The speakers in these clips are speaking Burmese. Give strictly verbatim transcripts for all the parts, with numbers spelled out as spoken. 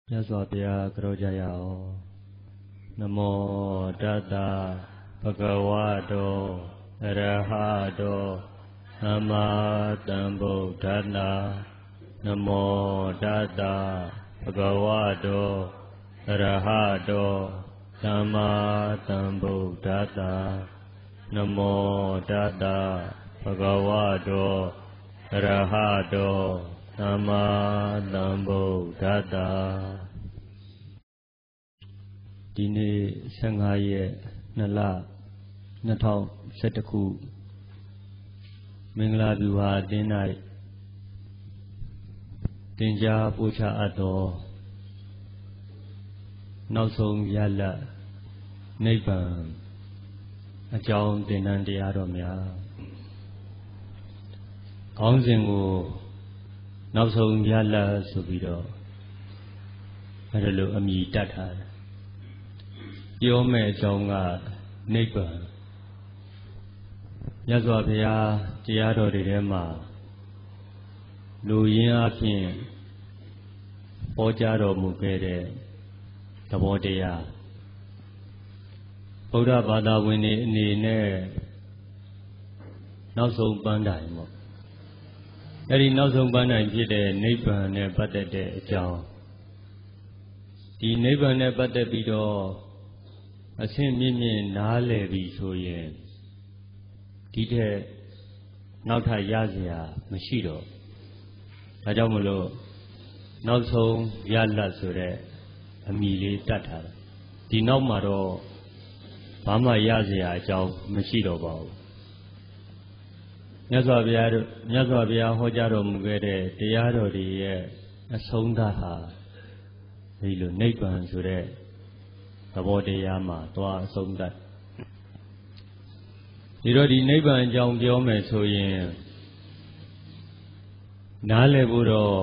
မြတ်စွာဘုရားကြောကြရအောင်နမောတတ္တဘဂဝတောအရဟတောသမ္မာသမ္ဗုဒ္ဓတ္တနမောတတ္တဘဂဝတောအရဟတောသမ္မာသမ္ဗုဒ္ဓတ္တနမောတတ္တဘဂဝတောအရဟတောသမ္မာသမ္ဗုဒ္ဓတ္တဒီနေ့ဆယ်ငါးရက်နှစ်လနှစ်ထောင်ဆယ်တစ်ခုမင်္ဂလာဗျူဟာအသင်း၌တင်ကြားပို့ချအပ်သောနောက်ဆုံးရလဒ်နိဗ္ဗာန်အကြောင်းသင်တန်းတရားတော်များခေါင်းစဉ်ကိုနောက်ဆုံးရလဒ်ဆိုပြီးတော့အဲ့ဒါလိုအမည်တတ်ထားတယ်ပြောမဲ့အကြောင်းကနိဗ္ဗာန်မြတ်စွာဘုရားတရားတော်တွေထဲမှာလူရင်းအဖြစ်ဟောကြားတော်မူခဲ့တဲ့သဘောတရားဗုဒ္ဓဘာသာဝင်တွေအနေနဲ့နောက်ဆုံးပန်းတိုင်ပေါ့အဲ့ဒီနောက်ဆုံးပန်းတိုင်ဖြစ်တဲ့နိဗ္ဗာန်နဲ့ပတ်သက်တဲ့အကြောင်းဒီနိဗ္ဗာန်နဲ့ပတ်သက်ပြီးတော့အဆင့်မြင့်မြင့်နားလည်ပြီဆိုရင်ဒီထက်နောက်ထပ်ရစရာမရှိတော့ဒါကြောင့်မလို့နောက်ဆုံးရလတ်ဆိုတဲ့အမည်လေးတတ်ထားတယ်ဒီနောက်မှာတော့ဘာမှရစရာအကြောင်းမရှိတော့ပါဘူးမြတ်စွာဘုရားတို့မြတ်စွာဘုရားဟောကြားတော်မူခဲ့တဲ့တရားတော်တွေရဲ့အဆုံးသတ်ဟာဒီလိုနိဗ္ဗာန်ဆိုတဲ့သဘောတရားမှာသွားအဆုံးသတ်ဒီတော့ဒီနိဗ္ဗာန်အကြောင်းပြောမယ်ဆိုရင်နားလည်ဖို့တော့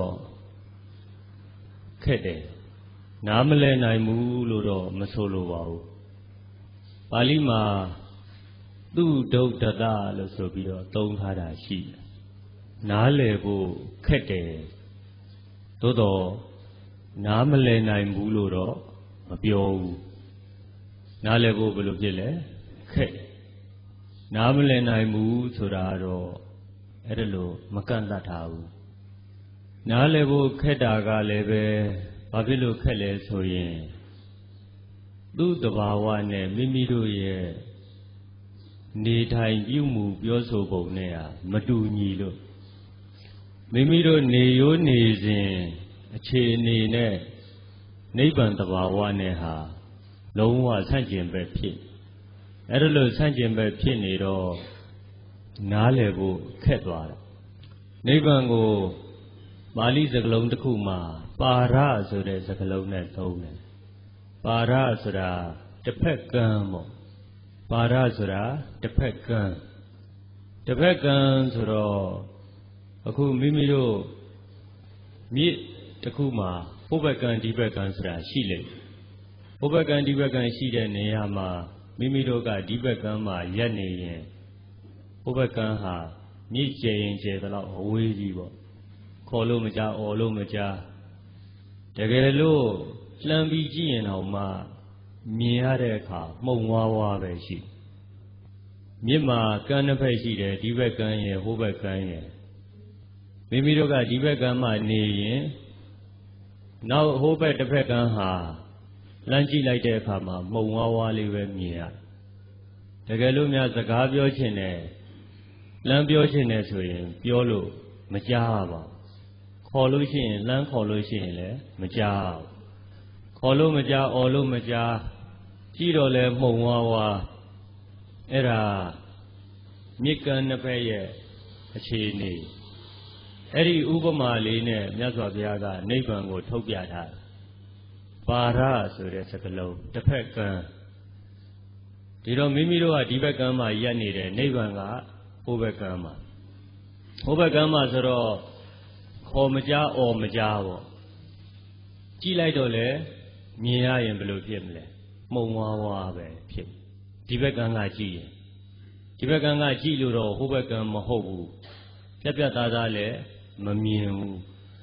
ခက်တယ်နားမလည်နိုင်ဘူးလို့တော့မဆိုလိုပါဘူးပါဠိမှာသူဒုဒ္ဒတလို့ဆိုပြီးတော့သုံးထားတာရှိတယ်နားလည်ဖို့ခက်တယ်သို့တော့နားမလည်နိုင်ဘူးလို့တော့မပြောဘူးနားလည်ဖို့ဘယ်လိုဖြစ်လဲခက်နားမလည်နိုင်ဘူးဆိုတာတော့အဲ့ဒါလိုမကန့်သတ်ထားဘူးနားလည်ဖို့ခက်တာကလည်းပဲဘာဖြစ်လို့ခက်လဲဆိုရင်သူ့တဘာဝနဲ့မိမိတို့ရဲ့နေထိုင်ပြုမှုပြောဆိုပုံနဲ့ဟာမတူညီလို့မိမိတို့နေရိုးနေစဉ်အခြေအနေနဲ့နိဗ္ဗာန်တဘာဝနဲ့ဟာလုံးဝဆန့်ကျင်ဘက်ဖြစ်အဲ့ဒါလို့ဆန့်ကျင်ဘက်ဖြစ်နေတော့နားလည်ဖို့ခက်သွားတယ်နိဗ္ဗာန်ကိုပါဠိစကားလုံးတစ်ခုမှာပါရဆိုတဲ့စကားလုံးနဲ့သုံးတယ်ပါရဆိုတာတစ်ဖက်ကံပေါ့ပါရဆိုတာတစ်ဖက်ကံတစ်ဖက်ကံဆိုတော့အခုမိမိတို့မြစ်တစ်ခုမှာဟိုဘက်ကံဒီဘက်ကံဆိုတာရှိလိမ့်ဟိုဘက်ကံဒီဘက်ကံရှိတဲ့နေရာမှာမိမိတို့ကဒီဘက်ကံမှာရက်နေရင်ဟိုဘက်ကံဟာမြစ်ကျယ်ရင်ကျယ်တော့အဝေးကြီးပေါ့ခေါ်လို့မကြားအော်လို့မကြားတကယ်လို့လှမ်းပြီးကြည့်ရင်တော့မှမြင်ရတဲ့အခါမှုံဝါးဝါးပဲရှိမြစ်မှာကမ်းတစ်ဖက်ရှိတယ်ဒီဘက်ကမ်းရဲ့ဟိုဘက်ကမ်းရဲ့မိမိတို့ကဒီဘက်ကမ်းမှာနေရင်နောက်ဟိုဘက်တစ်ဖက်ကမ်းဟာလမ်းကြည့်လိုက်တဲ့အခါမှာမှုံဝါးဝါးလေးပဲမြင်ရတကယ်လို့များစကားပြောချင်တယ်လမ်းပြောချင်တယ်ဆိုရင်ပြောလို့မကြားပါဘူးခေါ်လို့ရှိရင်လမ်းခေါ်လို့ရှိရင်လည်းမကြားဘူးခေါ်လို့မကြားအော်လို့မကြားကြည့်တော့လဲမှုံဝါးဝါးအဲ့ဒါမြစ်ကမ်းနှစ်ဖက်ရဲ့အခြေအနေအဲ့ဒီဥပမာလေးနဲ့မြတ်စွာဘုရားကနိဗ္ဗာန်ကိုထုတ်ပြထားတယ်ပါရဆိုတဲ့စကားလုံးတစ်ဖက်ကံဒီတော့မိမိတို့ကဒီဘက်ကံမှာရက်နေတယ်နိဗ္ဗာန်ကဟိုဘက်ကံမှာဟိုဘက်ကံမှာဆိုတော့ခေါ်မကြားအော်မကြားပေါ့ကြည့်လိုက်တော့လေမြင်ရရင်ဘယ်လိုဖြစ်မလဲမှုံဝါးဝါးပဲဖြစ်ဒီဘက်ကံကကြည့်ရင်ဒီဘက်ကံကကြည့်လို့တော့ဟိုဘက်ကံမဟုတ်ဘူးပြက်ပြက်သားသားလည်းမမြင်ဘူး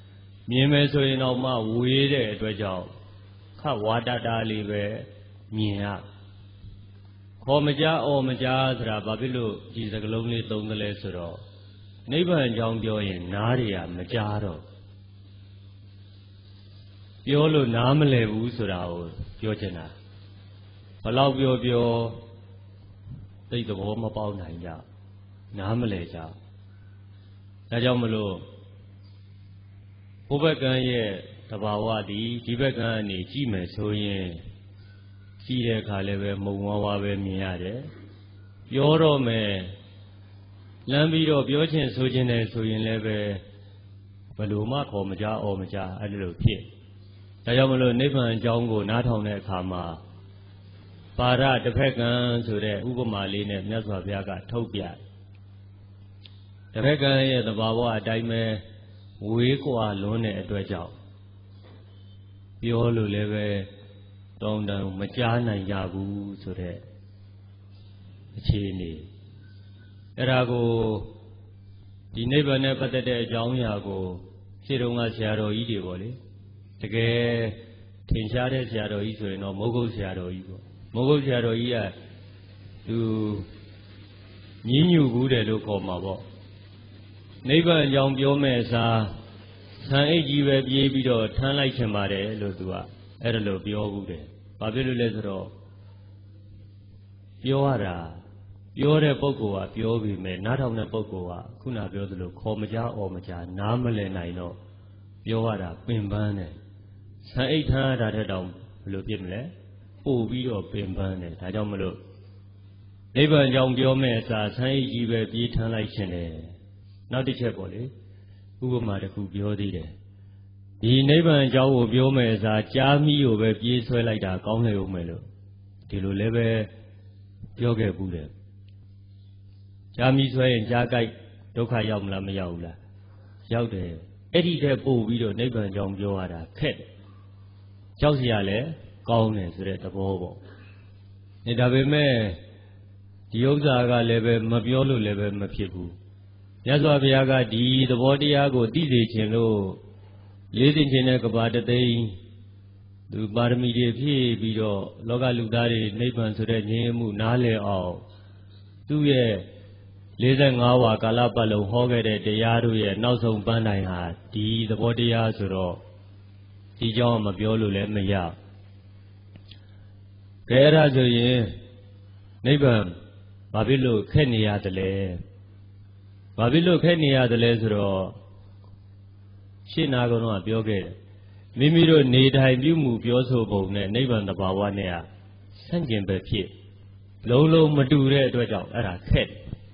မြင်မယ်ဆိုရင်တော့မှဝေးတဲ့အတွက်ကြောင့်ခတ်ဝါတာတာလေးပဲမြင်ရခေါ်မကြားအော်မကြားဆိုတာဘာဖြစ်လို့ဒီစကလုံးလေးသုံးသလဲဆိုတော့နိဗ္ဗာန်အကြောင်းပြောရင်နားတွေကမကြားတော့ပြောလို့နားမလည်ဘူးဆိုတာကိုပြောချင်တာဘလောက်ပြောပြောသိသဘောမပေါက်နိုင်ကြနားမလည်ကြဒါကြောင့်မလို့ဘုဘကံရဲ့သဘာဝသည်ဒီဘက်ကံအနေကြည့်မယ်ဆိုရင်ကြည့်တဲ့အခါလည်းပဲမုံဝါးဝါးပဲမြင်ရတယ်ပြောတော့မယ်လမ်းပြီးတော့ပြောချင်းဆိုချင်းတယ်ဆိုရင်လည်းပဲဘယ်လိုမှခေါ်မကြားအော်မကြားအဲ့လိုဖြစ်ဒါကြောင့်မလို့နိဗ္ဗာန်အကြောင်းကိုနားထောင်တဲ့အခါမှာပါရတစ်ဖက်ကံဆိုတဲ့ဥပမာလေးနဲ့မြတ်စွာဘုရားကထုတ်ပြတစ်ဖက်ကံရဲ့သဘာဝအတိုင်းပဲဝေးကွာလွန်းတဲ့အတွက်ကြောင့်ပြောလို့လည်းပဲတောင်းတမကြားနိုင်ကြဘူးဆိုတဲ့အခြေအနေအဲ့ဒါကိုဒီနိဗ္ဗာန်နဲ့ပတ်သက်တဲ့အကြောင်းအရာကိုရှင်းတုန်းကဆရာတော်ကြီးတွေပေါ့လေတကယ်ထင်ရှားတဲ့ဆရာတော်ကြီးဆိုရင်တော့မုဂုတ်ဆရာတော်ကြီးပေါ့မုဂုတ်ဆရာတော်ကြီးကသူညင်းညူဘူးတယ်လို့ခေါ်မှာပေါ့နိဗ္ဗာန်အကြောင်းပြောမဲ့အစားဆံအိတ်ကြီးပဲပြေးပြီးတော့ထမ်းလိုက်ချင်ပါတယ်လို့သူကအဲ့ဒါလို့ပြောဘူးတယ်ဘာဖြစ်လို့လဲဆိုတော့ပြောရတာပြောတဲ့ပုဂ္ဂိုလ်ကပြောပြီးမယ်နားထောင်တဲ့ပုဂ္ဂိုလ်ကခုနပြောသလိုခေါ်မကြားအော်မကြားနားမလည်နိုင်တော့ပြောရတာပင်ပန်းတယ်ဆံအိတ်ထမ်းရတာတဲ့တောင်ဘယ်လိုဖြစ်မလဲပို့ပြီးတော့ပင်ပန်းတယ်ဒါကြောင့်မလို့နိဗ္ဗာန်ကြောင့်ပြောမဲ့အစားဆံအိတ်ကြီးပဲပြေးထမ်းလိုက်ခြင်းတယ်နောက်တစ်ချက်ပေါ့လေဥပမာတစ်ခုပြောသေးတယ်ဒီနိဗ္ဗာန်အကြောင်းကိုပြောမဲ့အစားကြားမိကိုပဲပြေးဆွဲလိုက်တာကောင်းလေဦးမယ်လို့ဒီလိုလည်းပဲပြောခဲ့ဘူးတယ်ကြားမိဆွဲရင်ကြားကြိုက်ဒုက္ခရောက်မလားမရောက်ဘူးလားရောက်တယ်အဲ့ဒီတဲ့ပို့ပြီးတော့နိဗ္ဗာန်ကြောင့်ပြောရတာခက်တယ်ကြောက်စရာလည်းကောင်းတယ်ဆိုတဲ့သဘောပေါ့။ဒါပေမဲ့ဒီဥစ္စာကလည်းပဲမပြောလို့လည်းပဲမဖြစ်ဘူး။မြတ်စွာဘုရားကဒီသဘောတရားကိုသိစေခြင်းလို့လေးသိခြင်းနဲ့ကဘာတသိန်းသူပါရမီတွေဖြည့်ပြီးတော့လောကလူသားတွေနိဗ္ဗာန်ဆိုတဲ့ဉာဏ်မှုနားလည်အောင်သူ့ရဲ့လေးสิบห้าဝါကာလပတ်လုံးဟောခဲ့တဲ့တရားတို့ရဲ့နောက်ဆုံးပန်းတိုင်ဟာဒီသဘောတရားဆိုတော့ဒီကြောင့်မပြောလို့လည်းမရကဲအဲ့ဒါဆိုရင်နိဗ္ဗာန်ဘာဖြစ်လို့ခက်နေရတယ်လဲဘာဖြစ်လို့ခက်နေရတယ်လဲဆိုတော့ရှင်းနာကတော့ပြောခဲ့တယ်မိမိတို့နေထိုင်ပြုမှုပြောဆိုပုံနဲ့နိဗ္ဗာန်တဘာဝနဲ့ကဆန့်ကျင်ဘက်ဖြစ်လုံးလုံးမတူတဲ့အတွက်ကြောင့်အဲ့ဒါခက်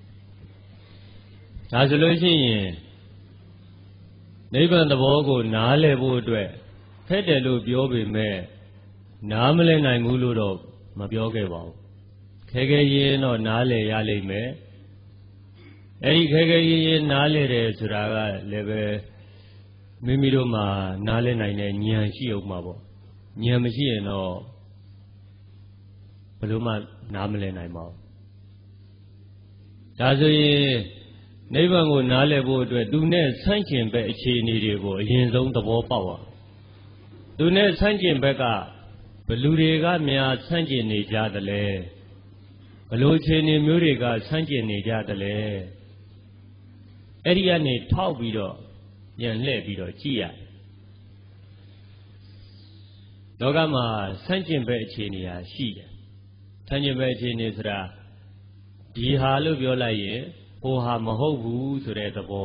ဒါဆိုလို့ရှိရင်နိဗ္ဗာန်သဘောကိုနားလည်ဖို့အတွက်ခက်တယ်လို့ပြောပေမဲ့နားမလည်နိုင်ဘူးလို့တော့မပြောခဲ့ပါဘူးခဲခဲရင်တော့နားလည်ရလိမ့်မယ်အဲ့ဒီခဲခဲရင်ရင်နားလည်တယ်ဆိုတာကလည်းပဲမိမိတို့မှာနားလည်နိုင်တဲ့ဉာဏ်ရှိအောင်မှာပေါ့ဉာဏ်မရှိရင်တော့ဘယ်လိုမှနားမလည်နိုင်ပါဘူးဒါဆိုရင်နိဗ္ဗာန်ကိုနားလည်ဖို့အတွက်သူနဲ့ဆန့်ကျင်ဘက်အခြေအနေတွေကိုအရင်ဆုံးသဘောပေါက်အောင်သူနဲ့ဆန့်ကျင်ဘက်ကဘလူတွေကများဆန့်ကျင်နေကြသလဲဘလို့အခြေအနေမျိုးတွေကဆန့်ကျင်နေကြသလဲအဲ့ဒီကနေထောက်ပြီးတော့ပြန်လှည့်ပြီးတော့ကြည့်ရလောကမှာဆန့်ကျင်ဘက်အခြေအနေဟာရှိတယ်ဆန့်ကျင်ဘက်အခြေအနေဆိုတာဒီဟာလို့ပြောလိုက်ရင်ဟိုဟာမဟုတ်ဘူးဆိုတဲ့သဘော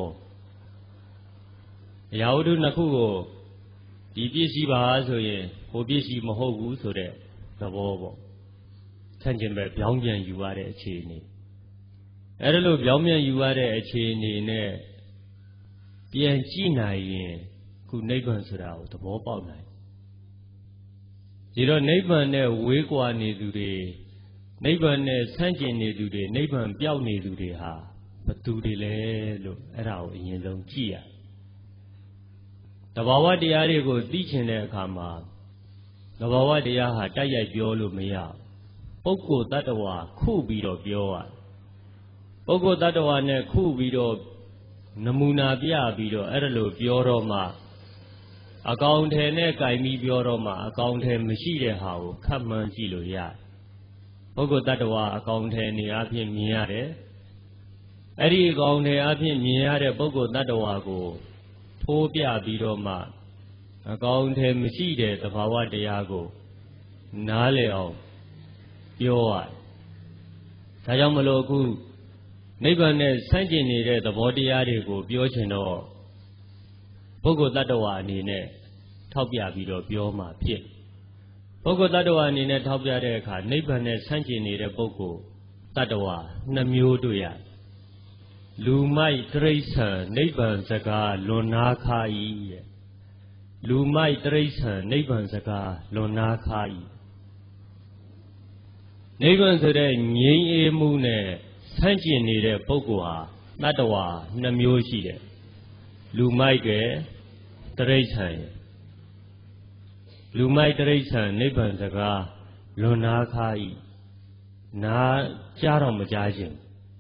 အရာဝတ္ထုနှစ်ခုကိုဒီပစ္စည်းပါဆိုရင်ဟိုပစ္စည်းမဟုတ်ဘူးဆိုတဲ့သဘောပေါ့ဆန့်ကျင်ဘက်ပြောင်းပြန်ယူရတဲ့အခြေအနေအဲ့ဒါလို့ပြောင်းပြန်ယူရတဲ့အခြေအနေနဲ့ပြန်ကြည့်နိုင်ရင်ခုနိဗ္ဗာန်ဆိုတာကိုသဘောပေါက်နိုင်ဒီတော့နိဗ္ဗာန်နဲ့ဝေးကွာနေသူတွေနိဗ္ဗာန်နဲ့ဆန့်ကျင်နေသူတွေနိဗ္ဗာန်ပြောက်နေသူတွေဟာဘသူတွေလဲလို့အဲ့ဒါကိုအရင်ဆုံးကြည့်ရတဘာဝတရားတွေကိုသိချင်တဲ့အခါမှာတဘာဝတရားဟာတိုက်ရိုက်ပြောလို့မရပုဂ္ဂိုလ်တ attva ခုပြီးတော့ပြောရပုဂ္ဂိုလ်တ attva နဲ့ခုပြီးတော့နမူနာပြပြီးတော့အဲ့ဒါလိုပြောတော့မှအကောင်ထဲနဲ့ကြိုင်ပြီးပြောတော့မှအကောင်ထဲမရှိတဲ့ဟာကိုခတ်မှန်းကြည့်လို့ရတယ်ပုဂ္ဂိုလ်တ attva အကောင်ထဲနေအဖြစ်မြင်ရတယ်အဲ့ဒီအကောင်ထဲအဖြစ်မြင်ရတဲ့ပုဂ္ဂိုလ်တ attva ကိုထိုးပြပြီးတော့မှအကောင်ထဲမရှိတဲ့သဘာဝတရားကိုနားလည်အောင်ပြောရတယ်ဒါကြောင့်မလို့အခုနိဗ္ဗာန်နဲ့ဆန့်ကျင်နေတဲ့သဘောတရားတွေကိုပြောချင်တော့ပုဂ္ဂိုလ်တ attva အနေနဲ့ထောက်ပြပြီးတော့ပြောမှဖြစ်ပုဂ္ဂိုလ်တ attva အနေနဲ့ထောက်ပြတဲ့အခါနိဗ္ဗာန်နဲ့ဆန့်ကျင်နေတဲ့ပုဂ္ဂိုလ်တ attva နှစ်မျိုးတွေ့ရလူမိုက်တိရစ္ဆာန်နိဗ္ဗာန်စကားလွန်နာခါ၏တဲ့လူမိုက်တိရစ္ဆာန်နိဗ္ဗာန်စကားလွန်နာခါ၏နိဗ္ဗာန်ဆိုတဲ့ငြိမ်းအေးမှုနဲ့ဆန့်ကျင်နေတဲ့ပုဂ္ဂိုလ်ဟာတ attva နှစ်မျိုးရှိတယ်လူမိုက်ကတိရစ္ဆာန်လူမိုက်တိရစ္ဆာန်နိဗ္ဗာန်စကားလွန်နာခါ၏နာကြားတော့မကြားခြင်း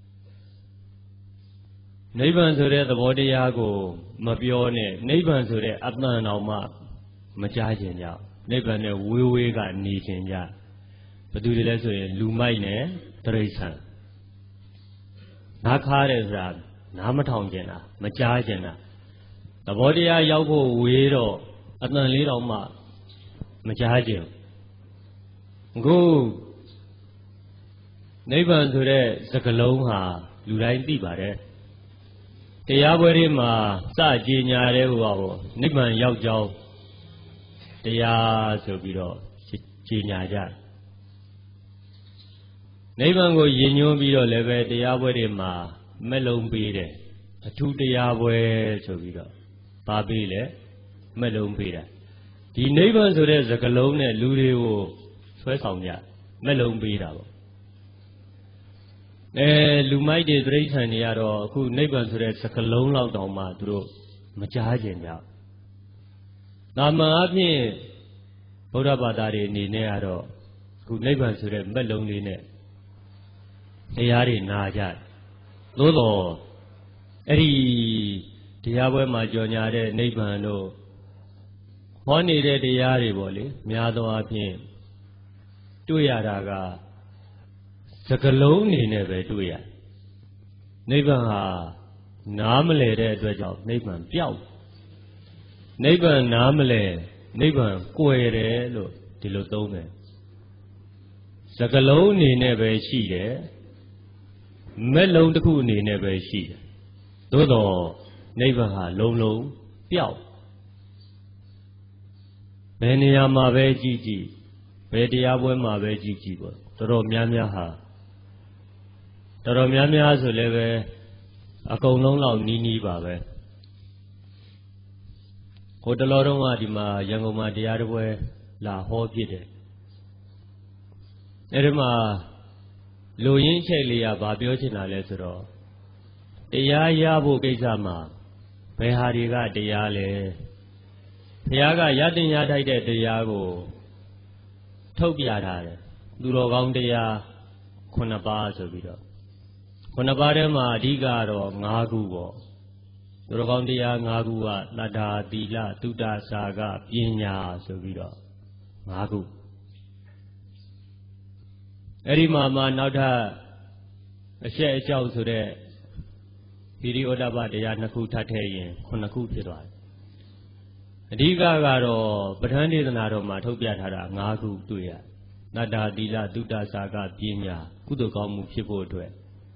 နိဗ္ဗာန်ဆိုတဲ့သဘောတရားကိုမပြောနဲ့နိဗ္ဗာန်ဆိုတဲ့အတ္တန်တော်မှမကြားခြင်းကြောင့်နိဗ္ဗာန်နဲ့ဝေးဝေးကနေခြင်းကြဘယ်သူတွေလဲဆိုရင်လူမိုက်နဲ့တိရစ္ဆာန်နားခါတဲ့ဆိုတာနားမထောင်ခြင်းလားမကြားခြင်းလားသဘောတရားရောက်ဖို့ဝေးတော့အတန်လေးတော်မှမကြားခြင်းအခုနိဗ္ဗာန်ဆိုတဲ့စကားလုံးဟာလူတိုင်းသိပါတယ်တရားပွဲတွေမှာစကြေညာတဲ့ဟိုပါပေါ့နိဗ္ဗာန်ရောက်ကြောင်းတရားဆိုပြီးတော့ကြေညာကြနိဗ္ဗာန်ကိုယဉ်ညွှန်းပြီးတော့လည်းပဲတရားပွဲတွေမှာမက်လုံးပေးတယ်အထူးတရားပွဲဆိုပြီးတော့ပါပေးလေမက်လုံးပေးတာဒီနိဗ္ဗာန်ဆိုတဲ့စကားလုံးနဲ့လူတွေကိုဆွဲဆောင်ကြမက်လုံးပေးတာပေါ့အဲလူမိုက်တွေတိရစ္ဆာန်တွေကတော့အခုနိဗ္ဗာန်ဆိုတဲ့စကားလုံးလောက်တောင်မှသူတို့မကြားကြင်ကြ။နာမအဖြစ်ဗုဒ္ဓဘာသာတွေအနေနဲ့ကတော့အခုနိဗ္ဗာန်ဆိုတဲ့မက်လုံးလေးနဲ့တရားတွေနာကြတယ်။သို့တော့အဲ့ဒီတရားပွဲမှာကြော်ညာတဲ့နိဗ္ဗာန်တို့ဟောနေတဲ့တရားတွေပေါ့လေများသောအားဖြင့်တွေ့ရတာကစကလုံးအနေနဲ့ပဲတွေ့ရနိဗ္ဗာန်ဟာနားမလည်တဲ့အတွက်ကြောင့်နိဗ္ဗာန်ပျောက်နိဗ္ဗာန်နားမလည်နိဗ္ဗာန်ကွယ်တယ်လို့ဒီလိုသုံးတယ်စကလုံးအနေနဲ့ပဲရှိတယ်မက်လုံးတစ်ခုအနေနဲ့ပဲရှိတယ်သို့တော့နိဗ္ဗာန်ဟာလုံးလုံးပျောက်ဘယ်နေရာမှာပဲကြည့်ကြည့်ဘယ်တရားပွဲမှာပဲကြည့်ကြည့်ပေါ့တော်တော်များများဟာတော်တော်များများဆိုလည်းပဲအကုန်လုံးလောက်နီးနီးပါပဲဟိုတလောတုန်းကဒီမှာရန်ကုန်မှာတရားတစ်ပွဲလာဟောဖြစ်တယ်အဲဒီမှာလူရင်းချက်လေးကဗာပြောချင်တာလဲဆိုတော့တရားရဖို့ကိစ္စမှာဘယ်ဟာတွေကတရားလဲဘုရားကရတင်ရထိုက်တဲ့တရားကိုထုတ်ပြထားတယ်သူတော်ကောင်းတရားခုနှစ်ပါးဆိုပြီးတော့ခုနှစ်ပါးထဲမှာအဓိကတော့၅ခုပေါ့သူတော်ကောင်းတရား၅ခုကသတ္တာသီလသုတ္တစာကပညာဆိုပြီးတော့၅ခုအဲ့ဒီမှာမှနောက်ထပ်အရှက်အကြောက်ဆိုတဲ့ဟိရိဩတ္တပတရားနှစ်ခုထပ်ထည့်ရင်ခုနှစ်ခုဖြစ်သွားတယ်အဓိကကတော့ပဋ္ဌာန်းဒေသနာတော်မှာထုတ်ပြထားတာ၅ခုတွေ့ရသတ္တာသီလသုတ္တစာကပညာကုသိုလ်ကောင်းမှုဖြစ်ဖို့အတွက်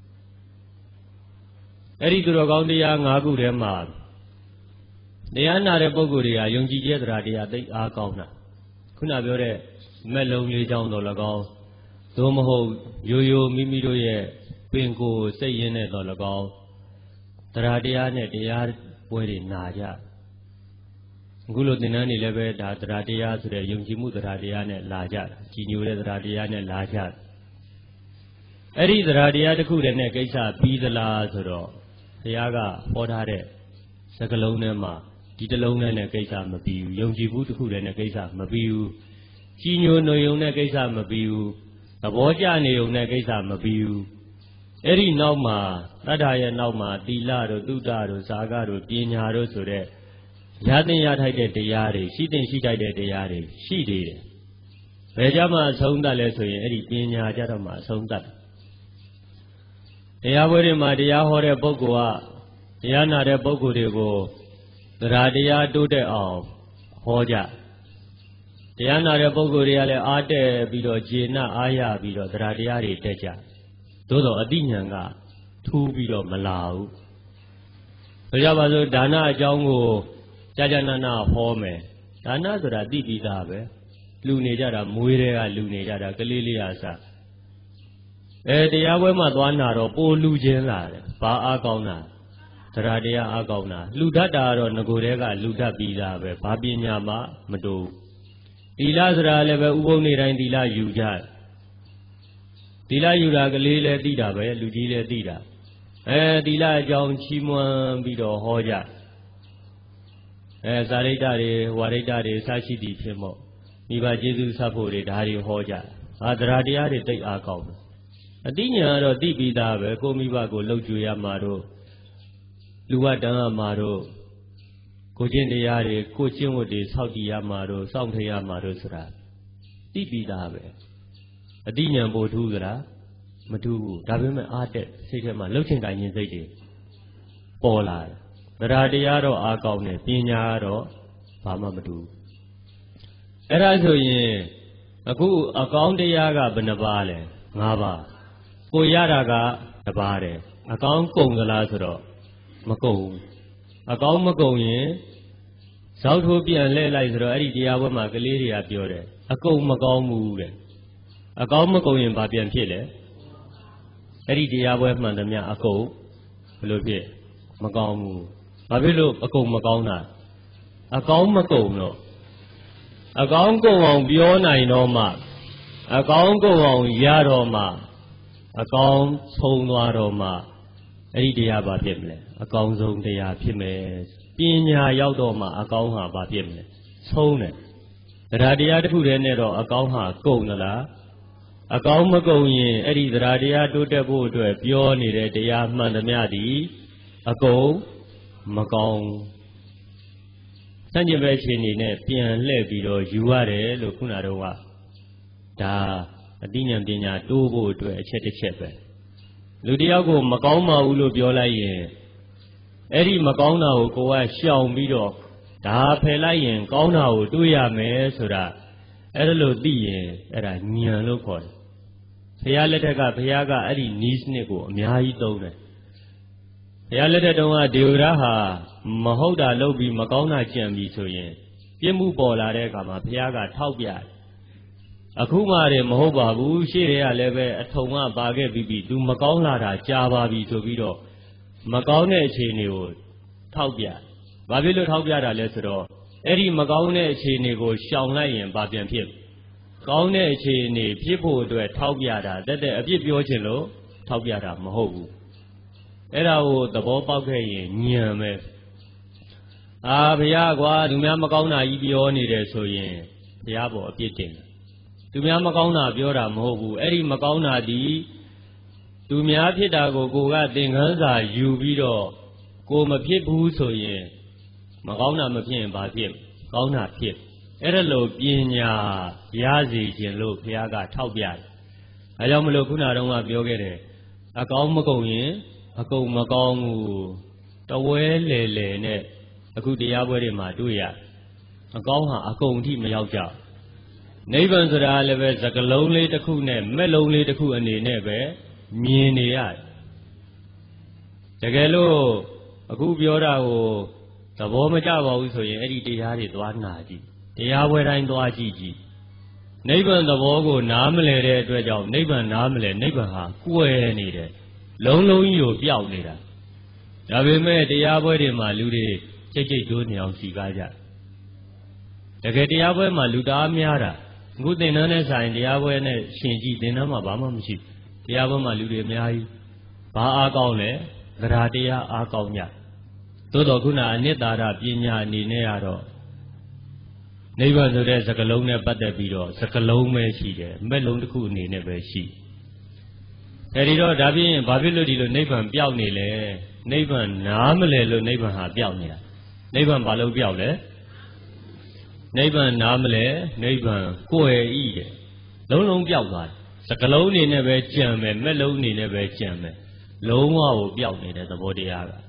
အဲ့ဒီသူတော်ကောင်းတရား၅ခုထဲမှာတရားနာတဲ့ပုဂ္ဂိုလ်တွေကယုံကြည်ချက်တရားတရားသိအားကောင်းတာခုနပြောတဲ့မက်လုံးလေးချောင်းတော်၎င်းသို့မဟုတ်ရိုးရိုးမိမိတို့ရဲ့ပင်ကိုယ်စိတ်ရင်းနဲ့တော်၎င်းတရားတရားနဲ့တရားပွဲတွေနာကြအခုလိုသင်္นานတွေလည်းပဲဒါတရားတရားဆိုတဲ့ယုံကြည်မှုတရားတရားနဲ့လာကြတာကြီးညိုတဲ့တရားတရားနဲ့လာကြအဲ့ဒီတရားတရားတစ်ခုတည်းနဲ့ကိစ္စပြီးသလားဆိုတော့ဘုရားကဟောထားတဲ့စကားလုံးထဲမှာဒီတစ်လုံးနဲ့ကိစ္စမပြီးဘူးယုံကြည်မှုတစ်ခုတည်းနဲ့ကိစ္စမပြီးဘူးကြီးညိုနှုံယုံတဲ့ကိစ္စမပြီးဘူးသဘောကျနေုံနဲ့ကိစ္စမပြီးဘူးအဲ့ဒီနောက်မှာတတ္ထာရဲ့နောက်မှာသီလတို့သုတ္တတို့ဇာကတို့ပညာတို့ဆိုတဲ့ရတဲ့ရထိုက်တဲ့တရားတွေရှိတဲ့ရှိထိုက်တဲ့တရားတွေရှိသေးတယ်ဘယ်ကြမှာအဆုံးသတ်လဲဆိုရင်အဲ့ဒီပညာကြတော့မှအဆုံးသတ်တရားပွဲတွေမှာတရားဟောတဲ့ပုဂ္ဂိုလ်ကတရားနာတဲ့ပုဂ္ဂိုလ်တွေကိုတရားတရားတိုးတက်အောင်ဟောကြတရားနာတဲ့ပုဂ္ဂိုလ်တွေကလည်းအားတက်ပြီးတော့ကျေနပ်အားရပြီးတော့တရားတရားတွေတက်ကြသို့တော့အတိညာဏ်ကထူးပြီးတော့မလာဘူးဆိုကြပါစို့ဒါနအကြောင်းကိုကြာကြာနာနာဟောမယ်ဒါနဆိုတာသိပြီးသားပဲလူနေကြတာမွေးတဲ့ကလူနေကြတာကလေးလေးအစားအဲတရားပွဲမှာသွားနာတော့ပိုလူချင်းလာတယ်ဘာအားကောင်းတာတရားတရားအားကောင်းတာလူတတ်တာကတော့ငကိုယ်တည်းကလူတတ်ပြီးသားပဲဘာပညာမှမတူသီလဆိုတာလည်းပဲဥပုံနေတိုင်းသီလယူကြသီလယူတာကလေးလည်းသိတာပဲလူကြီးလည်းသိတာအဲသီလအကြောင်းချီးမွမ်းပြီးတော့ဟောကြအဲဇာရိတ္တတွေဝါရိတ္တတွေစရှိသည်ဖြစ်မို့မိဘကျေးဇူးဆက်ဖို့တွေဒါတွေဟောကြအာတရားတရားတွေသိအားကောင်းတယ်အတိညာကတော့သိပြီးသားပဲကိုမိဘကိုလှုပ်ကြွေရမှာတို့လူဝတ္တန်ရမှာတို့ကိုကျင့်တရားတွေကိုကျင့်ဝတ်တွေစောင့်တည်ရမှာတို့စောင့်ထရမှာတို့ဆိုတာသိပြီးသားပဲအတိညာပို့ထူးကြလားမထူးဘူးဒါပေမဲ့အားတက်စိတ်ထဲမှာလှုပ်ချင်တိုင်းခြင်းစိတ်တွေပေါ်လာတယ်တရားတရားတော့အားကောင်းတယ်ပညာကတော့ဘာမှမတူဘူးအဲ့ဒါဆိုရင်အခုအကောင်းတရားကဘယ်နှပါးလဲ၅ပါးကိုရတာကတစ်ပါးတယ်အကောင်းကုန်သလားဆိုတော့မကုန်ဘူးအကောင်းမကုန်ရင်ဇောက်ထိုးပြန်လှည့်လိုက်ဆိုတော့အဲ့ဒီတရားပွဲမှာကလေးတွေကပြောတယ်အကုန်မကောင်းဘူးတဲ့အကောင်းမကုန်ရင်ဘာပြန်ဖြစ်လဲအဲ့ဒီတရားပွဲမှန်သမျှအကုန်ဘယ်လိုဖြစ်မကောင်းဘူးဘာဖြစ်လို့အကုန်မကောင်းတာအကောင်းမကုန်တော့အကောင်းကုန်အောင်ပြောနိုင်တော့မှအကောင်းကုန်အောင်ရတော့မှအကောင်းဆုံးသွားတော့မှအဲ့ဒီတရားဘာဖြစ်မလဲအကောင်းဆုံးတရားဖြစ်မယ်ပညာရောက်တော့မှအကောင်းဟာဘာဖြစ်မလဲဆုံးတယ်တရားတရားတစ်ခုတည်းနဲ့တော့အကောင်းဟာကုန်သလားအကောင်းမကုန်ရင်အဲ့ဒီတရားတရားတိုးတက်ဖို့အတွက်ပြောနေတဲ့တရားမှန်သမျှသည်အကုန်မကောင်းစัญญပဲအခြေအနေနဲ့ပြန်လှည့်ပြီးတော့ယူရတယ်လို့ခုနတော့ကဒါအသိဉာဏ်ပညာတိုးဖို့အတွက်အချက်တစ်ချက်ပဲလူတယောက်ကိုမကောင်းပါဘူးလို့ပြောလိုက်ရင်အဲ့ဒီမကောင်းတာကိုကိုကရှောင်ပြီးတော့ဒါဖယ်လိုက်ရင်ကောင်းတာကိုတွေးရမယ်ဆိုတာအဲ့ဒါလို့သိရင်အဲ့ဒါဉာဏ်လို့ခေါ်တယ်ဘုရားလက်ထက်ကဘုရားကအဲ့ဒီနီးစနစ်ကိုအများကြီးသုံးတယ်ဘုရားလက်ထက်တုန်းကဒေဝရဟာမဟုတ်တာလုပ်ပြီးမကောင်းတာကြံပြီးဆိုရင်ပြစ်မှုပေါ်လာတဲ့အခါမှာဘုရားကထောက်ပြတယ်အခုမှလည်းမဟုတ်ပါဘူးရှေ့တည်းကလည်းပဲအထုံကပါခဲ့ပြီးပြီသူမကောင်းလာတာကြာပါပြီဆိုပြီးတော့မကောင်းတဲ့အခြေအနေကိုထောက်ပြဘာဖြစ်လို့ထောက်ပြတာလဲဆိုတော့အဲ့ဒီမကောင်းတဲ့အခြေအနေကိုရှောင်လိုက်ရင်ဘာပြန်ဖြစ်ကောင်းတဲ့အခြေအနေဖြစ်ဖို့အတွက်ထောက်ပြတာတက်တဲ့အပြစ်ပြောချင်လို့ထောက်ပြတာမဟုတ်ဘူးအဲ့ဒါကိုသဘောပေါက်ခဲ့ရင်ညံပဲအာဘုရားကွာသူများမကောင်းတာကြီးပြောနေတယ်ဆိုရင်ဘုရားပေါ်အပြစ်တင်သူများမကောင်းတာပြောတာမဟုတ်ဘူးအဲ့ဒီမကောင်းတာဒီသူများဖြစ်တာကိုကိုကသင်ခန်းစာယူပြီးတော့ကိုမဖြစ်ဘူးဆိုရင်မကောင်းတာမဖြစ်ရင်ဘာဖြစ်ကောင်းတာဖြစ်အဲ့ဒါလို့ပညာရစေခြင်းလို့ဘုရားကထောက်ပြတယ်အဲကြောင့်မလို့ခုနတုန်းကပြောခဲ့တယ်အကောင်းမကုန်ရင်အကုန်မကောင်းဘူးတဝဲလေလေနဲ့အခုတရားပွဲတွေမှာတွေ့ရအကောင်းဟာအကုန်အထိမရောက်ကြနိဗ္ဗာန်ဆိုတာလည်းပဲစကလုံးလေးတစ်ခုနဲ့မဲ့လုံးလေးတစ်ခုအနေနဲ့ပဲမြင်နေရတယ်တကယ်လို့အခုပြောတာကိုသဘောမကျပါဘူးဆိုရင်အဲ့ဒီတရားတွေသွားနာကြည့်တရားပွဲတိုင်းသွားကြည့်ကြည့်နိဗ္ဗာန်သဘောကိုနားမလည်တဲ့အတွက်ကြောင့်နိဗ္ဗာန်နားမလည်နိဗ္ဗာန်ဟာကွယ်နေတယ်လုံးလုံးကြီးကိုပျောက်နေတာဒါပေမဲ့တရားပွဲတွေမှာလူတွေချိတ်ချိတ်တိုးနေအောင်စီကားကြတကယ်တရားပွဲမှာလူသားများတာအခုသင်္นานနဲ့ဆိုင်တရားပွဲနဲ့ရှင်ကြည့်သင်္นานမှာဘာမှမရှိတရားပွဲမှာလူတွေအများကြီးဘာအားကောင်းလဲသရတရားအားကောင်းကြသို့တော်ခုနအနိတ္တာရပညာအနေနဲ့ကတော့နိဗ္ဗာန်ဆိုတဲ့စကလုံးနဲ့ပတ်သက်ပြီးတော့စကလုံးပဲရှိတယ်မဲ့လုံးတစ်ခုအနေနဲ့ပဲရှိအဲဒီတော့ဒါဖြင့်ဘာဖြစ်လို့ဒီလိုနိဗ္ဗာန်ပျောက်နေလဲနိဗ္ဗာန်နားမလဲလို့နိဗ္ဗာန်ဟာပျောက်နေတာနိဗ္ဗာန်ဘာလို့ပြောက်လဲနိဗ္ဗာန်နားမလဲနိဗ္ဗာန်ကိုယ်ဤတဲ့လုံးလုံးပြောက်သွားတယ်စကလုံးအနေနဲ့ပဲကြံမယ်မက်လုံးအနေနဲ့ပဲကြံမယ်လုံးဝကိုပြောက်နေတဲ့သဘောတရားက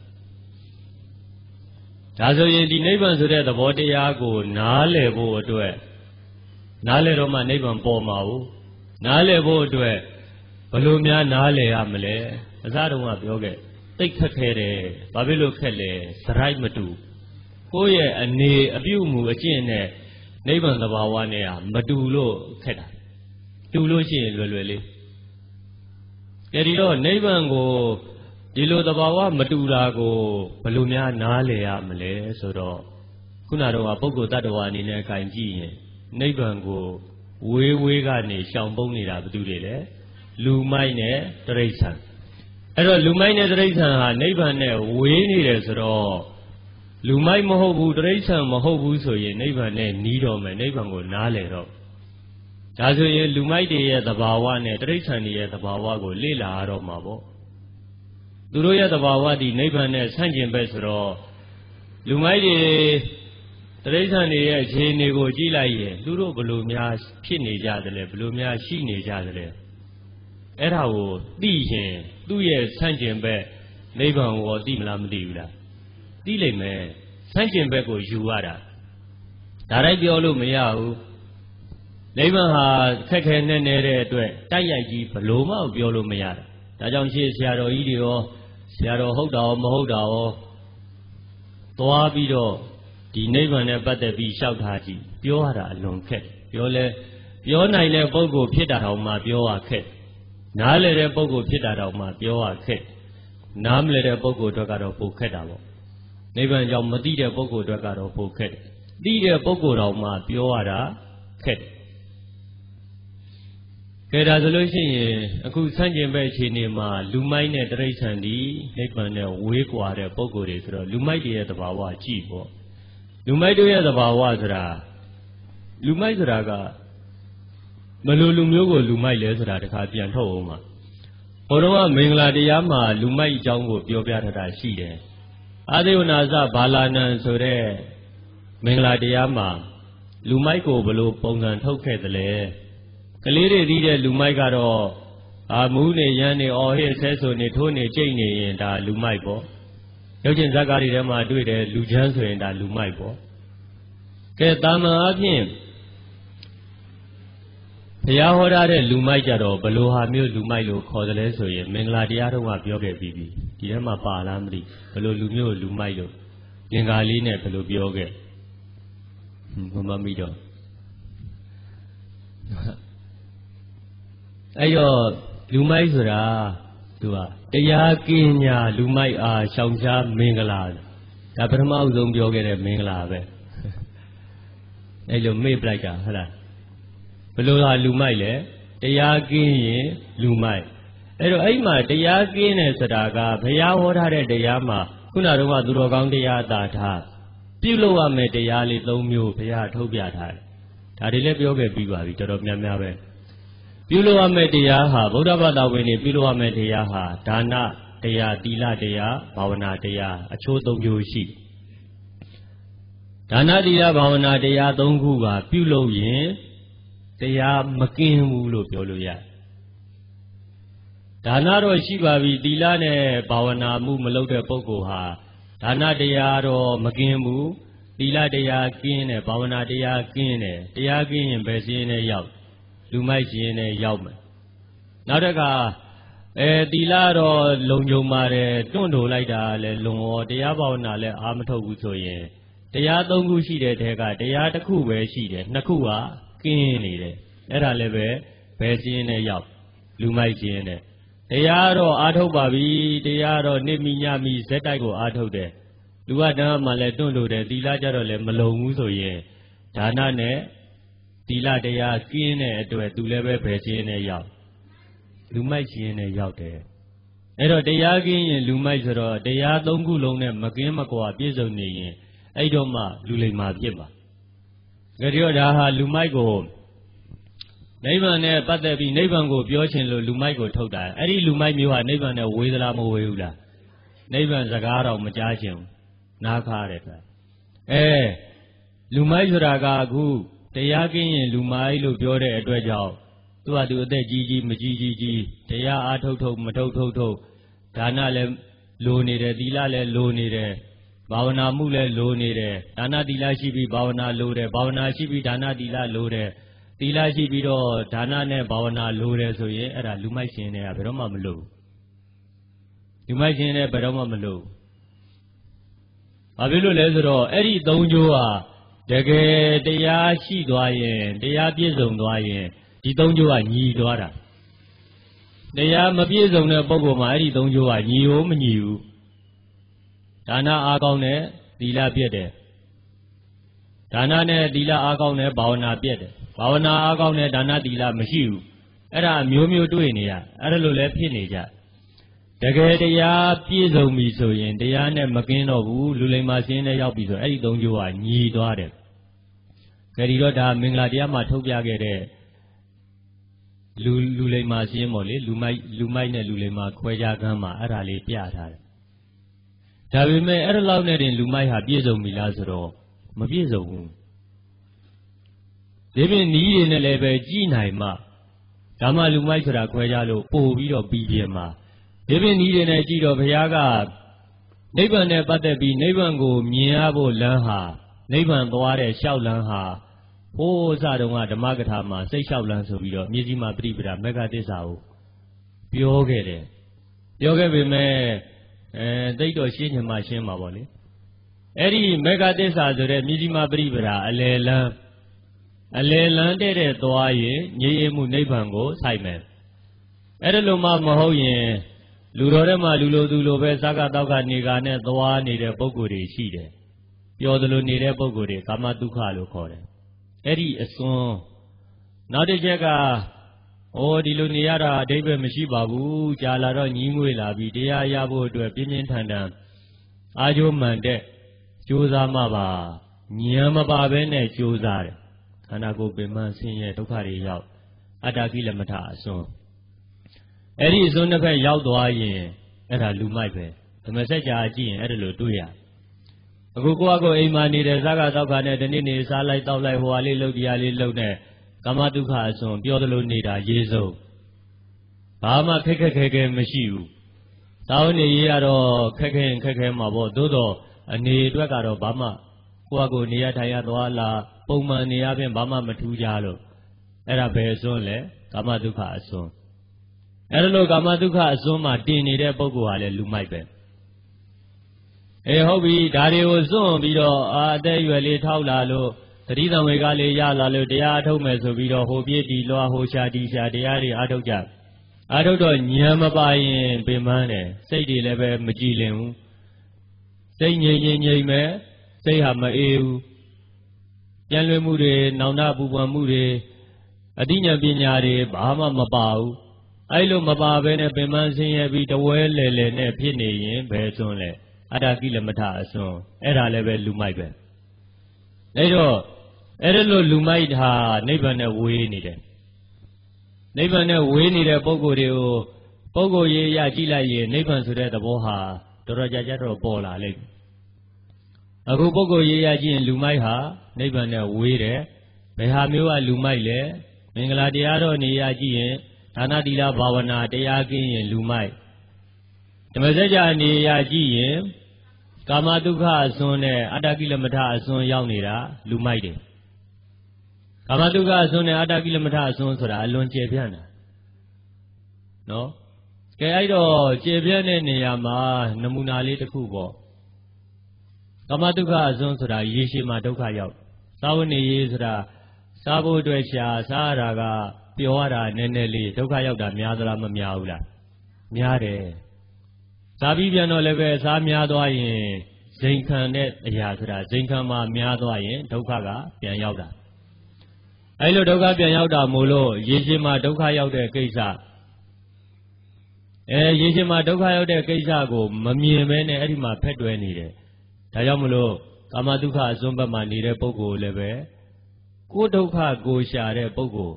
ဒါဆိုရင်ဒီနိဗ္ဗာန်ဆိုတဲ့သဘောတရားကိုနားလည်ဖို့အတွက်နားလည်တော့မှနိဗ္ဗာန်ပေါ်မှာဘူးနားလည်ဖို့အတွက်ဘယ်လိုများနားလည်ရမလဲအစတုန်းကပြောခဲ့သိခက်ခဲတယ်ဘာဖြစ်လို့ခက်လဲစရိုက်မတူကိုယ့်ရဲ့အနေအပြုအမူအကျင့်နဲ့နိဗ္ဗာန်သဘာဝနဲ့ဟာမတူလို့ခက်တာတူလို့ရှိရင်လွယ်လွယ်လေးကြည့်တော့နိဗ္ဗာန်ကိုဒီလိုသဘာဝမတူတာကိုဘယ်လိုများနားလည်ရမလဲဆိုတော့ခုနတော့ပုဂ္ဂိုလ်တ attva အနေနဲ့ခြင်ကြည့်ရင်နိဗ္ဗာန်ကိုဝေးဝေးကနေရှောင်ပုန်းနေတာဘာတူတွေလဲလူမိုက်နဲ့တိရစ္ဆာန်အဲ့တော့လူမိုက်နဲ့တိရစ္ဆာန်ဟာနိဗ္ဗာန်နဲ့ဝေးနေတယ်ဆိုတော့လူမိုက်မဟုတ်ဘူးတိရစ္ဆာန်မဟုတ်ဘူးဆိုရင်နိဗ္ဗာန်နဲ့နီးတော့မယ်နိဗ္ဗာန်ကိုနားလည်တော့ဒါဆိုရင်လူမိုက်တွေရဲ့သဘာဝနဲ့တိရစ္ဆာန်တွေရဲ့သဘာဝကိုလေ့လာရတော့မှာပေါ့သူတို့ရဲ့သဘာဝဒီနိဗ္ဗာန်နဲ့ဆန့်ကျင်ဘက်ဆိုတော့လူမိုက်တွေတိရစ္ဆာန်တွေရဲ့အခြေအနေကိုကြည့်လိုက်ရင်သူတို့ဘယ်လိုများဖြစ်နေကြသလဲဘယ်လိုများရှိနေကြသလဲအဲ့ဒါကိုသိရင်သူ့ရဲ့ဆန့်ကျင်ဘက်နိဗ္ဗာန်ကိုသိမလားမသိဘူးလားသိလိမ့်မယ်ဆန့်ကျင်ဘက်ကိုယူရတာဒါတိုင်းပြောလို့မရဘူးနိဗ္ဗာန်ဟာခက်ခဲနေနေတဲ့အတွက်တိုက်ရိုက်ကြီးဘလို့မှပြောလို့မရတာဒါကြောင့်ရှေ့ဆရာတော်ကြီးတွေရောဆရာတော်ဟုတ်တာရောမဟုတ်တာရောသွားပြီးတော့ဒီနိဗ္ဗာန်နဲ့ပတ်သက်ပြီးလျှောက်ထားကြည့်ပြောရတာအလွန်ခက်ပြောလဲပြောနိုင်တဲ့ပုဂ္ဂိုလ်ဖြစ်တာတောင်မှပြောရခက်နားလည်တဲ့ပုဂ္ဂိုလ်ဖြစ်တာတောင်မှပြောရခက်နားမလည်တဲ့ပုဂ္ဂိုလ်အတွက်ကတော့ပိုခက်တာပေါ့နိဗ္ဗာန်ကြောင့်မသိတဲ့ပုဂ္ဂိုလ်အတွက်ကတော့ပိုခက်သိတဲ့ပုဂ္ဂိုလ်တောင်မှပြောရတာခက်ကဲဒါဆိုလို့ရှိရင်အခုဆန့်ကျင်ဘက်အခြေအနေမှာလူမိုက်နဲ့တိရစ္ဆာန်ဒီနိဗ္ဗာန်နဲ့ဝေးကွာတဲ့ပုဂ္ဂိုလ်တွေဆိုတော့လူမိုက်တွေရဲ့သဘာဝကြည့်ပေါ့လူမိုက်တို့ရဲ့သဘာဝဆိုတာလူမိုက်ဆိုတာကမလိုလူမျိုးကိုလူမိုက်လဲဆိုတာတခါပြန်ထုတ်အောင်ပါဘုရားကမင်္ဂလာတရားမှာလူမိုက်အကြောင်းကိုပြောပြထားတာရှိတယ်အာသေဝနာစဘာလာနံဆိုတဲ့မင်္ဂလာတရားမှာလူမိုက်ကိုဘယ်လိုပုံစံထုတ်ခဲ့သလဲကလေးတွေဒီတဲ့လူမိုက်ကတော့အာမူးနေရမ်းနေအော်ဟစ်ဆဲဆိုနေထိုးနေကြိတ်နေရင်ဒါလူမိုက်ပေါ့ရုပ်ရှင်ဇာတ်ကားတွေထဲမှာတွေ့တယ်လူချမ်းဆိုရင်ဒါလူမိုက်ပေါ့ကဲတာမန်အဖြစ်ဘုရားဟောထားတဲ့လူမိုက်ကြတော့ဘယ်လိုဟာမျိုးလူမိုက်လို့ခေါ်တယ်လဲဆိုရင်မင်္ဂလာတရားတော်ကပြောခဲ့ပြီးပြီဒီထဲမှာပါလားမသိဘယ်လိုလူမျိုးလူမိုက်လို့လင်္ကာလေးနဲ့ဘယ်လိုပြောခဲ့ဟွန်းမမီတော့အဲ့တော့လူမိုက်ဆိုတာသူကတရားကင်းညာလူမိုက်အားရှောင်ရှားမင်္ဂလာဒါပထမအဆုံးပြောခဲ့တဲ့မင်္ဂလာပဲအဲ့လိုမေ့ပလိုက်တာဟုတ်လားဘယ်လိုဟာလူမိုက်လဲတရားကင်းရင်လူမိုက်အဲ့တော့အဲ့မှာတရားကင်းတယ်ဆိုတာကဘုရားဟောထားတဲ့တရားမှာခုနတုန်းကသူတော်ကောင်းတရားသာထားပြုလုပ်ရမယ့်တရားလေး၃မျိုးဘုရားထုတ်ပြထားတယ်ဒါတွေလည်းပြောခဲ့ပြီးပါပြီတော်တော်များများပဲပြုလုပ်ရမယ့်တရားဟာဗုဒ္ဓဘာသာဝင်တွေပြုလုပ်ရမယ့်တရားဟာဒါနတရားသီလတရားဘာဝနာတရားအချိုး၃မျိုးရှိဒါနသီလဘာဝနာတရား၃ခုကပြုလုပ်ရင်တရားမကင်းဘူးလို့ပြောလို့ရတယ်ဒါနတော့ရှိပါပြီသီလနဲ့ဘာဝနာမှုမလုပ်တဲ့ပုဂ္ဂိုလ်ဟာဒါနတရားတော့မကင်းဘူးသီလတရားကင်းတယ်ဘာဝနာတရားကင်းတယ်တရားကင်းရင်ဘယ်စည်းနဲ့ရောက်လူမိုက်ခြင်းနဲ့ရောက်မယ်နောက်တစ်ခါအဲသီလတော့လုံခြုံပါတယ်တွန့်တိုလိုက်တာလည်းလုံရောတရားဘာဝနာလည်းအာမထုတ်ဘူးဆိုရင်တရား၃ခုရှိတဲ့ထဲကတရားတစ်ခုပဲရှိတယ်နှစ်ခုကကင်းနေတယ်အဲ့ဒါလည်းပဲဘယ်ခြင်းနဲ့ရောက်လူမိုက်ခြင်းနဲ့တရားတော့အာထုတ်ပါပြီတရားတော့နေ့မိညမိဇက်တိုက်ကိုအာထုတ်တယ်လူကတန်းမှလည်းတွန့်တိုတယ်သီလကြတော့လည်းမလုံဘူးဆိုရင်ဒါနနဲ့သီလတရားကင်းတဲ့အတွက်သူလည်းပဲဘယ်ခြင်းနဲ့ရောက်လူမိုက်ခြင်းနဲ့ရောက်တယ်အဲ့တော့တရားကင်းရင်လူမိုက်ဆိုတော့တရား၃ခုလုံးနဲ့မကင်းမကွာပြည့်စုံနေရင်အဲ့တော့မှလူလိမ္မာဖြစ်ပါကြည့်တော့ဒါဟာလူမိုက်ကိုနိဗ္ဗာန်နဲ့ပတ်သက်ပြီးနိဗ္ဗာန်ကိုပြောချင်လို့လူမိုက်ကိုထုတ်တာအဲ့ဒီလူမိုက်မျိုးဟာနိဗ္ဗာန်နဲ့ဝေးသလားမဝေးဘူးလားနိဗ္ဗာန်စကားတော့မကြားချင်ဘူးနားခါတယ်ကွာ Eh, Lumai Suragaku, Tayaki, Lumai, Lupure, Edwajao, Tuadu de Gigi, Majiji, Taya Atoto, Matoto, Dana le Lunire, Dila le Lunire, Bavana Mule Lunire, Dana Dila Shibi, Bavana Lure, Bavana Shibi, Dana Dila Lure, Dila Shibido, Dana ne Bavana Lure, so ye, era Lumai Sine, Abroma Mulu. Lumai Sine, Abroma Mulu. Abilu Lesro, Eri Donjua, Dege, Dea Shi Dwayen, Dea Piezon Dwayen, Di Donjua, Ni Dwara. Dea Mapiezon, Bogoma, Eri Donjua, Ni Om Niu. Dana Agone, Dila Piede. Dana ne Dila Agone, Bawana Piede. Bawana Agone, Dana Dila Mashu. Era Mumio Duinia, Aralule Pinija. Degaya Pizo Miso in Diana Macino, Lulema Sina Yapiso, Eddie Donjua, Ni Dwade. Garidoda Mingladia Matopia Gede Lulema Simole, Lumai Lumaina Lulema, Quaja Gama, Arale Piata. Tabime Erlaune in Lumaiha Pizo Milazaro, Mapizo. They been needing a level Ginaima. Dama Lumaisra Quajalo, O Vido Bidiama. Even needing a G of Yaga. Never never be never go Miabo Lanha, never Boare Shao Lanha. Oh, Zadoma, the Magatama, say Shao Lanso, Mizima Bribra, Mega Desao. Piogere. Yoga be me, and they do shit in my shame, Maboli. Eddie Mega Desa, the Mizima Bribra, a lela. A lela de Doye, Yemu Nebango, Simon. Edeloma Mahoye. Lurorema Lulo Dulo Saga Daga Nigane, Doa Nide Boguri, Shide. Yodulu Nide Boguri, Kamatuka Lukore. Eddie a song. Not a jaga. Oh, the Luniara, David Mishibabu, Jalara Nimuela, Videa Yabu to a pinion tandem. Ajo Mande, Josa Maba, Niamaba Bene, Josar. Kanago Beman Senior Tokari Yao. Adakila Mata song. Eddie is on the way out doyen, and I lumaipe. The message I gin at a lutuya. A Guguago Emani, the Zaga Dogane, the Nini, Salai Tolai, Huali Lodiali Lone, Kamatuka, son, Piodolo Nida, Yezo. Bama Keke Keke Meshiu. Tauni Yaro, Keke and Keke Mabo, Dodo, and Ni Dwagaro Bama, Guago Niataya Doala, Poma Niabin Bama Matujalo. Era Bezole, Kamatuka son. Erlo Gamaduka Zoma Dini de Boguale Lumaibe. A hobby, Dario Zom, Vido, ah, there you a little lalo, the reason we got a yalo, the atomes of Vido, Hobi, the Loa Hosha, the Shadiari, Adoja. Adodo, Yamabai, Bemane, say the level Magilum. Say Nye Nye Me, say Hama Eu. Yanle Mure, Nauna Buba Mure, Adina Binyari, Bahama Mabau. I look Maba when a Beman sing every the well and a penny in Besonle, Adakila Mata so, Era level Lumaibe. Later, Erelo Lumaid ha, never ne way needed. Never ne way needed Bogo, Bogo ye Yagila ye, never so that the Boha, Dorajaro Bola leg. A go Bogo ye Yaji and Lumaiha, never ne way there, Behamua Lumaile, Mengladiaro ni Yaji. Anadila Bavana, Deaki and Lumai. The Mazaja ni Yaji, Kamaduka Sone, Adakilamata Son Yaunira, Lumaide. Kamaduka Sone, Adakilamata Son Sora, Alon Chepiana. No? Kaido, Chepiane Neyama, Namunali the Kubo. Kamaduka Son Sora, Yishima Doka Yau. Sawani Yisra, Sabu Dwesha, Saraga. Piora, Neneli, Tokayoda, Miadra Miaula. Miade Sabiano Leve, Samiadoye, Zinkanet, Yatra, Zinkama, Miadoye, Tokaga, Pianoda. I lo Doga Pianoda, Molo, Yijima, Dokayoda, Kesa. Eh, Yijima, Dokayoda, Kesago, Mamie Mene, Edima, Pedwenide. Tayamulo, Kamaduka, Zumba Manire, Pogo, Leve. Kudoka, go share, Pogo.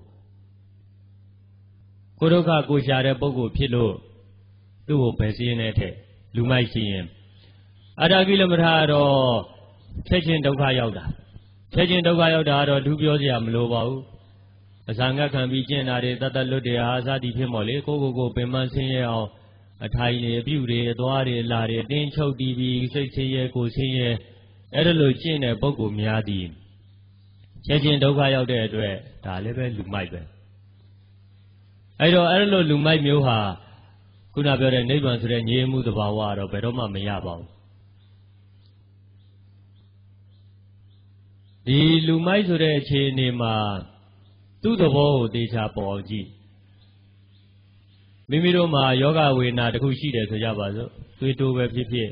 Kudoka go share Bogo Pilo, do Pessinete, Lumaichian. Adagilamado, ချက်ချင်းဒုက္ခရောက်တာချက်ချင်းဒုက္ခရောက်တာတော့သူပြောစရာမလိုပါဘူးအစာငတ်ခံပြီးကျင့်တာတွေတတ်တတ်လွတ်တွေဟာစသည်ဖြစ်မော်လေကိုကိုကိုပင်မဆင်းရဲအောင်အထိုင်တွေအပြုတွေအသွားတွေလာတွေတင်းချုပ်တီးပြီးစိတ်ဆင်းရဲကိုဆင်းရဲအဲ့ဒါလိုကျင့်တဲ့ပုဂ္ဂိုလ်များသည်ချက်ချင်းဒုက္ခရောက်တဲ့အတွက်ဒါလည်းပဲလူမိုက်ပဲအဲ့တော့အဲ့လိုလူမိုက်မျိုးဟာခုနပြောတဲ့နိဗ္ဗာန်ဆိုတဲ့ငြိမ်းမှုသဘာဝတော့ဘယ်တော့မှမရပါဘူးဒီလူမိုက်ဆိုတဲ့အခြေအနေမှာသူ့သဘောကိုသေချာပေါ်အောင်ကြည့်မိမိတို့မှာယောဂဝေဒနာတစ်ခုရှိတယ်ဆိုကြပါစို့သွေးတိုးပဲဖြစ်ဖြစ်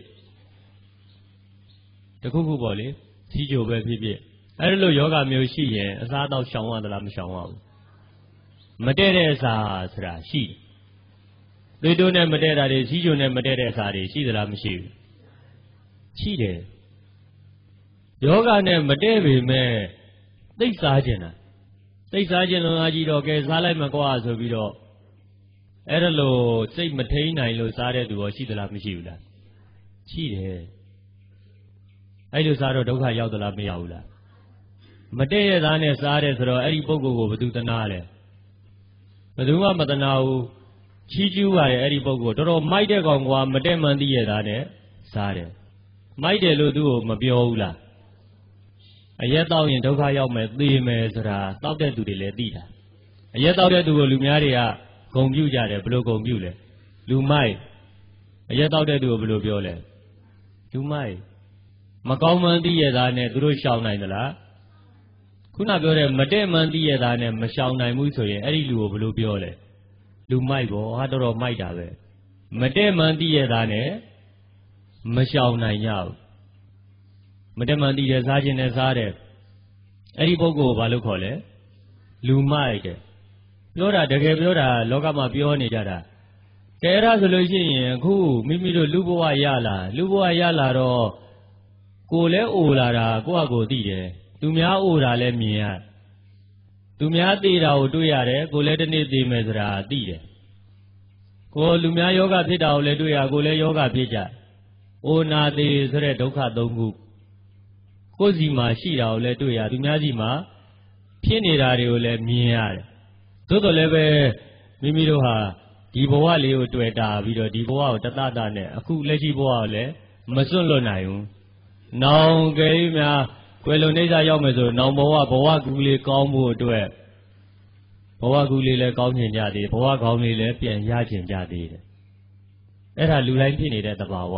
တစ်ခုခုပေါ့လေစီးကြိုပဲဖြစ်ဖြစ်အဲ့လိုယောဂမျိုးရှိရင်အစားအသောက်ရှောင်ရသလားမရှောင်ရဘူးမတည့်တဲ့အစာဆိုတာရှိသွေးတိုးနဲ့မတည့်တာတွေစီးကြိုနဲ့မတည့်တဲ့အစာတွေရှိသလားမရှိဘူးရှိတယ်ယောဂနဲ့မတည့်ပေမဲ့သိစားခြင်းတာသိစားခြင်းလုံးအကြီးတော့ကဲစားလိုက်မကွာဆိုပြီးတော့အဲ့ဒါလို့စိတ်မထိန်နိုင်လို့စားတဲ့သူရောရှိသလားမရှိဘူးလားရှိတယ်အဲ့လိုစားတော့ဒုက္ခရောက်သလားမရောက်ဘူးလားမတည့်ရသားနဲ့စားတယ်ဆိုတော့အဲ့ဒီပုဂ္ဂိုလ်ကိုဘယ်သူတနာလဲဘယ်သူမှမတနာဘူးချီးကျူးပါတယ်အဲ့ဒီပုဂ္ဂိုလ်တော်တော်မိုက်တဲ့ကောင်ကွာမတည့်မှန်သိရသားနဲ့စားတယ်မိုက်တယ်လို့သူ့ကိုမပြောဘူးလားအရက်တောက်ရင်ဒုက္ခရောက်မယ်သေမယ်ဆိုတာတောက်တဲ့သူတွေလည်းသိတာအရက်တောက်တဲ့သူကိုလူများတွေကဂုံပြုကြတယ်ဘယ်လိုဂုံပြုလဲလူမိုက်အရက်တောက်တဲ့သူကိုဘယ်လိုပြောလဲလူမိုက်မကောင်းမှန်းသိရသားနဲ့သူတို့ရှောင်နိုင်သလားခုနပြောတဲ့မတည့်မှန်းသိရသားနဲ့မရှောင်နိုင်ဘူးဆိုရင်အဲ့ဒီလူကိုဘယ်လိုပြောလဲလူမိုက်ပေါ့ဟာတော်တော်မိုက်တာပဲမတည့်မှန်းသိရသားနဲ့မရှောင်နိုင်ကြဘူးမတည့်မှန်သိတယ်စားခြင်းနဲ့စားတယ်အဲ့ဒီပုဂ္ဂိုလ်ကိုဘာလို့ခေါ်လဲလူမိုက်တယ်ပြောတာတကယ်ပြောတာလောကမှာပြောနေကြတာကဲအဲ့ဒါဆိုလို့ရှိရင်အခုမိမိတို့လူဘဝရလာလူဘဝရလာတော့ကိုယ်လဲအိုလာတာကိုယ့်အကိုသိတယ်သူများအိုတာလဲမြင်ရသူများသိတာကိုတွေ့ရတယ်ကိုယ်လဲတစ်နေ့သိမယ်ဆိုတာသိတယ်ကိုယ်လူများယောဂဖြစ်တာကိုလဲတွေ့ရကိုယ်လဲယောဂဖြစ်ကြအိုနာသေးဆိုတဲ့ဒုက္ခသုံးခုကိုယ်စီမှာရှိတာကိုလည်းတွေ့ရသူများစီမှာဖြစ်နေတာတွေကိုလည်းမြင်ရတယ်သို့တော်လည်းပဲမိမိတို့ဟာဒီဘဝလေးကိုတွေ့တာပြီးတော့ဒီဘဝကိုတသတနဲ့အခုလက်ရှိဘဝကိုလည်းမစွန့်လွတ်နိုင်ဘူးနောင်ကြိမ်းများကွယ်လွန်နေကြရောက်မယ်ဆိုနောင်ဘဝဘဝကူလေးကောင်းဖို့အတွက်ဘဝကူလေးလည်းကောင်းချင်ကြသေးဘဝကောင်းလေးလည်းပြန်ရချင်ကြသေးတယ်အဲ့ဒါလူတိုင်းဖြစ်နေတဲ့သဘာဝ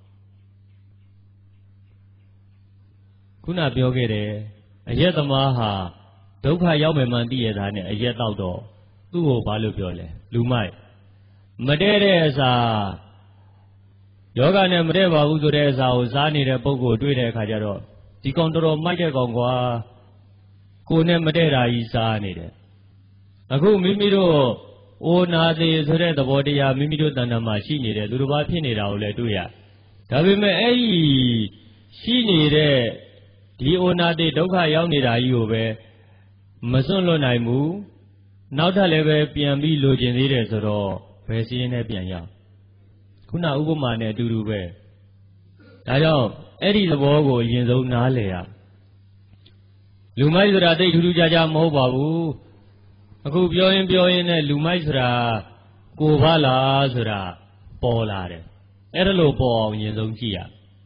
ခုနပြောခဲ့တယ်အရက်သမားဟာဒုက္ခရောက်မယ်မှန်သိရတာနဲ့အရက်တော့တော့သူ့ကိုဘာလို့ပြောလဲလူမိုက်မတည့်တဲ့အစာယောဂနဲ့မတည့်ပါဘူးဆိုတဲ့အစာကိုစားနေတဲ့ပုဂ္ဂိုလ်တွေ့တဲ့အခါကျတော့ဒီကောင်တော်တော်မိုက်တဲ့ကောင်ကွာကိုနဲ့မတည့်တာကြီးစားနေတယ်အခုမိမိတို့အိုနာသေးဆိုတဲ့သဘောတရားမိမိတို့တဏ္ဍာမှာရှိနေတယ်သူတို့ဘာဖြစ်နေတာကိုလည်းတွေ့ရဒါပေမဲ့အဲ့ဒီရှိနေတဲ့ဒီအိုနာတေဒုက္ခရောက်နေတာကြီးကိုပဲမစွန့်လွတ်နိုင်ဘူးနောက်ထပ်လည်းပဲပြန်ပြီးလိုချင်သေးတယ်ဆိုတော့ဘယ်စီးရင်နဲ့ပြန်ရောက်ခုနဥပမာနဲ့အတူတူပဲဒါကြောင့်အဲ့ဒီသဘောကိုအရင်ဆုံးနားလည်ရလူမိုက်ဆိုတာသိထူးထူးခြားခြားမဟုတ်ပါဘူးအခုပြောရင်ပြောရင်နဲ့လူမိုက်ဆိုတာကိုဘာလားဆိုတာပေါ်လာတယ်အဲ့ဒါလို့ပေါ်အောင်အရင်ဆုံးကြည့်ရ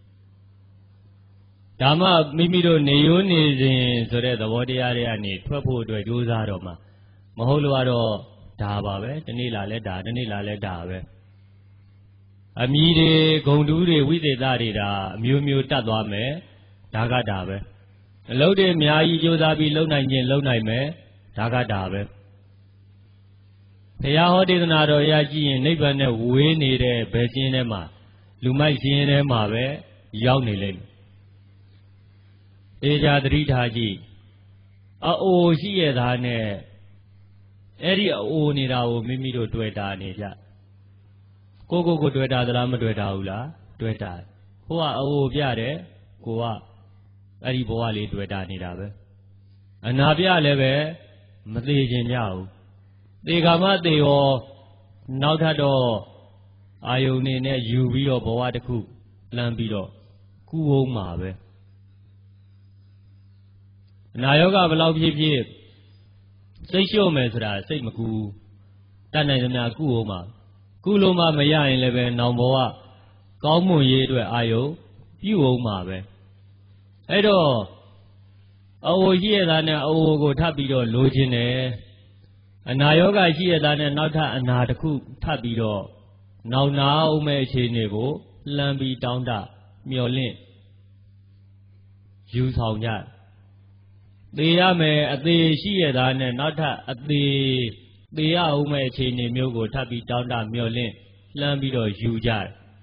ဒါမှမိမိတို့နေရိုးနေစဉ်ဆိုတဲ့သဘောတရားတွေကနေထွက်ဖို့အတွက်ကြိုးစားတော့မှမဟုတ်လို့ကတော့ဒါပါပဲဒီနေ့လာလဲဒါဒီနေ့လာလဲဒါပဲအမီတွေဂုံတူးတွေဝိသေသတွေဒါအမျိုးမျိုးတတ်သွားမယ်ဒါကဒါပဲအလုပ်တွေအများကြီးကြိုးစားပြီးလုပ်နိုင်ခြင်းလုပ်နိုင်မယ်ဒါကဒါပဲဘုရားဟောဒေသနာတော်ရကြည့်ရင်နိဗ္ဗာန်နဲ့ဝေးနေတဲ့ဘယ်ခြင်းထဲမှာလူမိုက်ခြင်းထဲမှာပဲရောက်နေလိမ့်မယ်အေဂျာသတိထားကြည့်အအိုရှိရတာနဲ့အဲ့ဒီအအိုနေတာကိုမိမိတို့တွေ့တာနေကြကိုကိုကိုတွေ့တာသလားမတွေ့တာဘူးလားတွေ့တာဟိုကအအိုပြတယ်ကိုကအဲ့ဒီဘဝလေးတွေ့တာနေတာပဲအနာပြလည်းပဲမသေးခြင်းကြဘူးသေခါမှသေရောနောက်ထပ်တော့အာယုန်နေနဲ့ယူပြီးတော့ဘဝတစ်ခုလမ်းပြီးတော့ကူအောင်မှာပဲနာယောဂဘလောက်ဖြစ်ဖြစ်စိတ်လျှော့မယ်ဆိုတာစိတ်မကူတတ်နိုင်သမျှကုအောင်မှာကုလို့မှမရရင်လည်းပဲနောင်ဘဝကောင်းမွန်ရေးအတွက်အာယုပြုအောင်မှာပဲအဲ့တော့အဝိရှိရသားနဲ့အဝိကိုထပ်ပြီးတော့လိုချင်တယ်အနာယောဂရှိရသားနဲ့နောက်ထပ်အနာတစ်ခုထပ်ပြီးတော့နောက်နာအောင်မဲ့အခြေအနေကိုလှမ်းပြီးတောင်းတမျှော်လင့်ယူဆောင်ကြသေရမယ်အသေးရှိရသားနဲ့နောက်ထပ်အသေးသေရအောင်မဲ့အခြေအနေမျိုးကိုထပ်ပြီးတောင်းတမျှော်လင့်လှမ်းပြီးတော့ယူကြ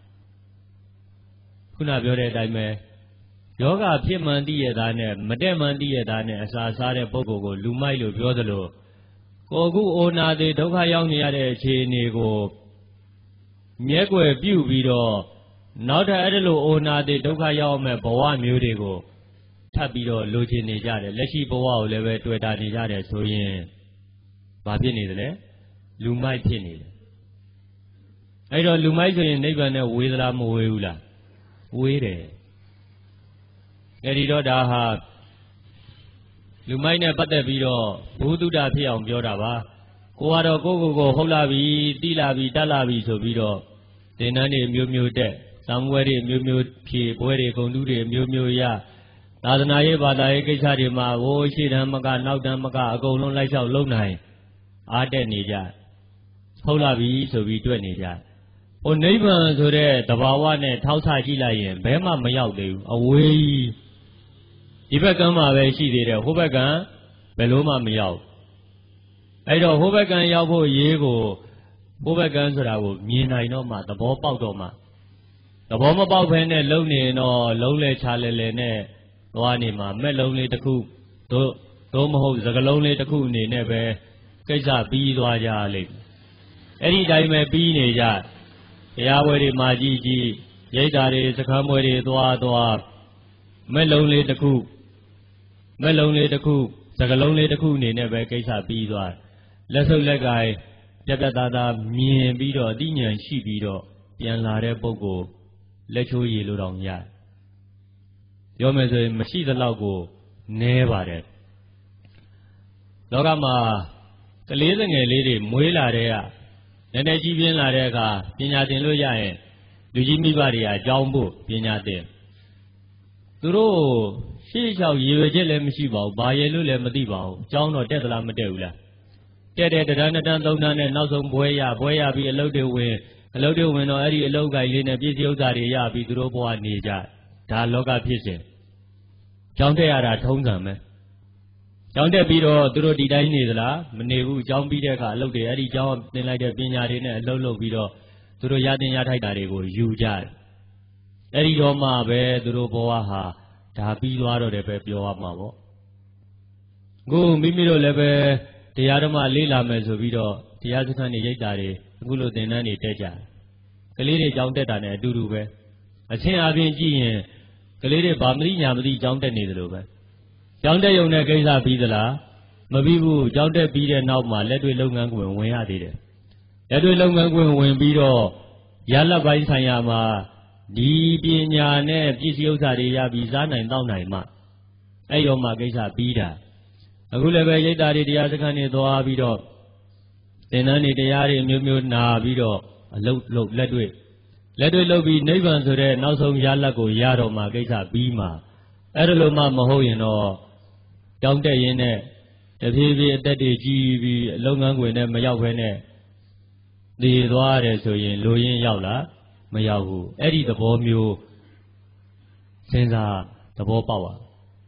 ခုနပြောတဲ့အတိုင်းပဲယောဂဖြစ်မှန်တည်ရသားနဲ့မတက်မှန်တည်ရသားနဲ့အစာစားတဲ့ပုဂ္ဂိုလ်ကိုလူမိုက်လို့ပြောသလိုကိုယ်ခုအိုနာသေးဒုက္ခရောက်နေရတဲ့အခြေအနေကိုမြဲကွယ်ပြုပြီးတော့နောက်ထပ်အဲ့ဒီလိုအိုနာသေးဒုက္ခရောက်မဲ့ဘဝမျိုးတွေကိုထပ်ပြီးတော့လိုချင်နေကြတယ်လက်ရှိဘဝကိုလည်းပဲတွေ့တာနေကြတယ်ဆိုရင်ဘာဖြစ်နေသလဲလူမိုက်ဖြစ်နေတယ်အဲ့တော့လူမိုက်ဆိုရင်နိဗ္ဗာန်နဲ့ဝေးသလားမဝေးဘူးလားဝေးတယ်အဲ့ဒီတော့ဒါဟာလူမိုက်နဲ့ပတ်သက်ပြီးတော့ဘုသူတ္တဖြစ်အောင်ပြောတာပါကိုကတော့ကိုကိုကိုဟုတ်လာပြီတိလာပြီတတ်လာပြီဆိုပြီးတော့သင်္นานတွေမျိုးမျိုးတက်သံပွဲတွေမျိုးမျိုးဖြေပွဲတွေဂုဏ်တုတွေမျိုးမျိုးရသာသနာရေးဘာသာရေးကိစ္စတွေမှာဝိုးရှိတမ်းမကနောက်တမ်းမကအကုန်လုံးလိုက်လျှောက်လုံနိုင်အားတက်နေကြဟုတ်လာပြီဆိုပြီးတွေ့နေကြဟိုနိဗ္ဗာန်ဆိုတဲ့တဘာဝနဲ့ထောက်ဆကြည့်လိုက်ရင်ဘယ်မှမရောက်သေးဘူးအဝေးဒီဘက်ကမ်းမှာပဲရှိသေးတယ်ဟိုဘက်ကမ်းဘယ်လို့မှမရောက်အဲ့တော့ဟိုဘက်ကမ်းရောက်ဖို့ရေးကိုဟိုဘက်ကမ်းဆိုတာကိုမြင်နိုင်တော့မှသဘောပေါက်တော့မှသဘောမပေါက်ဘဲနဲ့လုံနေတော့လုံးလဲချလဲလဲနဲ့သွားနေမှာမဲ့လုံးလေးတစ်ခုတို့တို့မဟုတ်စကလုံးလေးတစ်ခုအနေနဲ့ပဲကိစ္စပြီးသွားကြလိမ့်အဲ့ဒီတိုင်းပဲပြီးနေကြတရားပွဲတွေမှာကြီးကြီးရိတ်တာတွေစခန်းပွဲတွေသွားသွားမဲ့လုံးလေးတစ်ခုမဲ့လုံးလေးတစ်ခုစကလုံးလေးတစ်ခုအနေနဲ့ပဲကိစ္စပြီးသွားလက်ဆုပ်လက်ကိုင်ပြတ်ပြတ်သားသားမြင်ပြီးတော့အသိဉာဏ်ရှိပြီးတော့ပြန်လာတဲ့ပုဂ္ဂိုလ်လက်ချိုးရည်လိုတောင်ရပြောမယ်ဆိုရင်မရှိသလောက်ကိုနည်းပါတယ်လောကမှာကလေးငယ်လေးတွေမွေးလာတဲ့ကနည်းနည်းကြီးပြင်းလာတဲ့အခါပညာသင်လို့ရရင်လူကြီးမိဘတွေကအကြောင်းဖို့ပညာသင်သူတို့ရှေ့လျှောက်ရည်ရွယ်ချက်လည်းမရှိပါဘူးဘာရည်လို့လည်းမသိပါဘူးအကြောင်းတော့တက်သလားမတက်ဘူးလားတက်တဲ့တန်းတန်းသုံးတန်းနဲ့နောက်ဆုံးဘွဲရဘွဲရပြီးအလုပ်တွေဝင်အလုပ်တွေဝင်တော့အဲ့ဒီအလုပ်ကိုင်လေးနဲ့ပြည့်စည်ဥစ္စာတွေရပြီးသူတို့ဘဝနေကြဒါလောကဖြစ်စဉ်ကြောင်းတက်ရတာထုံးစံပဲကြောင်းတက်ပြီးတော့သူတို့ဒီတိုင်းနေသလားမနေဘူးကြောင်းပြီးတဲ့အခါအလုပ်တွေအဲ့ဒီကြောင်းသင်လိုက်တဲ့ပညာတွေနဲ့အလုပ်လုပ်ပြီးတော့သူတို့ရတင်ရထိုက်တာတွေကိုယူကြတယ်အဲ့ဒီတော့မှပဲသူတို့ဘဝဟာဒါပြီးသွားတော့တယ်ပဲပြောရမှာပေါ့အခုမိမိတို့လည်းပဲတရားဓမ္မလေးလာမယ်ဆိုပြီးတော့တရားစခန်းတွေရိတ်တာတွေအခုလိုသင်တန်းတွေတက်ကြတယ်ကလေးတွေကြောင်းတက်တာနဲ့အတူတူပဲအချင်းအပြင်ကြည့်ရင်ကလေးတွေဗာမတိညာမတိကြောင်းတက်နေသလိုပဲကြောင်းတက်ရုံနဲ့ကိစ္စပြီးသလားမပြီးဘူးကြောင်းတက်ပြီးတဲ့နောက်မှာလက်တွေ့လုပ်ငန်းခွင်ဝင်ရသေးတယ်လက်တွေ့လုပ်ငန်းခွင်ဝင်ပြီးတော့ရလက်ပိုင်းဆိုင်ရာမှာဒီပညာနဲ့ပစ္စည်းဥစ္စာတွေရပြီးစားနိုင်တောက်နိုင်မှအဲ့ရောမှကိစ္စပြီးတာအခုလည်းပဲရိတ်တာတွေတရားစခန်းတွေသွားပြီးတော့သင်္นานတွေတရားတွေမျိုးမျိုးနာပြီးတော့အလုတ်လုတ်လက်တွေ့လက်တွေ့လုပ်ပြီးနိဗ္ဗာန်ဆိုတဲ့နောက်ဆုံးရလက်ကိုရတော့မှကိစ္စပြီးမှအဲ့ဒါလိုမှမဟုတ်ရင်တော့တောင်းတက်ရင်းနဲ့တဖြည်းဖြည်းအသက်တွေကြီးပြီးအလုပ်ငန်းခွင်နဲ့မရောက်ဘဲနဲ့တည်သွားတယ်ဆိုရင်လိုရင်းရောက်လားမရောက်ဘူးအဲ့ဒီသဘောမျိုးစဉ်းစားသဘောပေါက်ပါ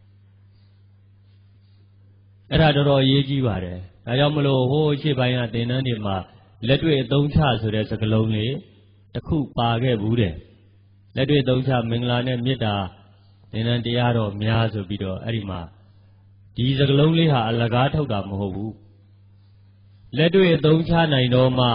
အဲ့ဒါတော်တော်အရေးကြီးပါတယ်ဒါကြောင့်မလို့ဟိုးရှေ့ပိုင်းကသင်္นานတွေမှာလက်တွေ့အသုံးချဆိုတဲ့စကားလုံးလေးတစ်ခုပါခဲ့ဘူးတဲ့လက်တွေ့အသုံးချမင်္ဂလာနဲ့မေတ္တာသင်္นานတရားတော်များဆိုပြီးတော့အဲ့ဒီမှာဒီစကားလုံးလေးဟာအလကားထုတ်တာမဟုတ်ဘူးလက်တွေ့အသုံးချနိုင်တော့မှ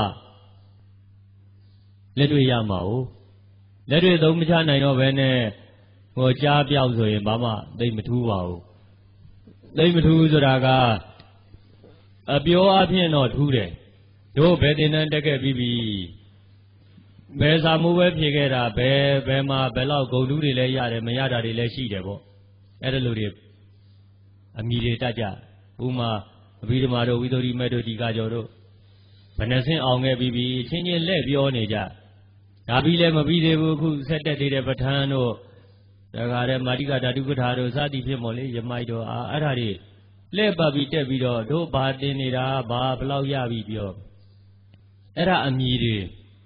လက်တွေ့ရမှာ哦လက်တွေ့သုံးမချနိုင်တော့ဘဲနဲ့ဟိုကြားပြောက်ဆိုရင်ဘာမှသိမထူးပါဘူးသိမထူးဆိုတာကအပြောအဖြစ်တော့ထူးတယ်တို့ဘယ်တင်တန်းတက်ခဲ့ပြီးပြီဘယ်စာမိုးပဲဖြေခဲ့တာဘယ်ဘယ်မှာဘယ်လောက်ဂုံတူးတွေလည်းရတယ်မရတာတွေလည်းရှိတယ်ပေါ့အဲ့ဒါလိုတွေအမိတွေတက်ကြဥမာအဘိဓမ္မာတို့ဝိသုဒ္ဓိမေတို့ဒီကကြောတို့ဘယ်နှဆင့်အောင်ခဲ့ပြီးပြီးချင်းချင်းလက်ပြောနေကြဒါပြီးလည်းမပြီးသေးဘူးအခုဆက်တက်သေးတဲ့ပဋ္ဌာန်းတို့ဒါကြတဲ့မာတိကဓာတုကထာတို့စသည်ဖြစ်မို့လေယမိုက်တို့အာအဲ့ဒါတွေလက်ပတ်ပြီးတက်ပြီးတော့တို့ဘာတင်နေတာဘာဘလောက်ရပြီပြောအဲ့ဒါအမိတွေ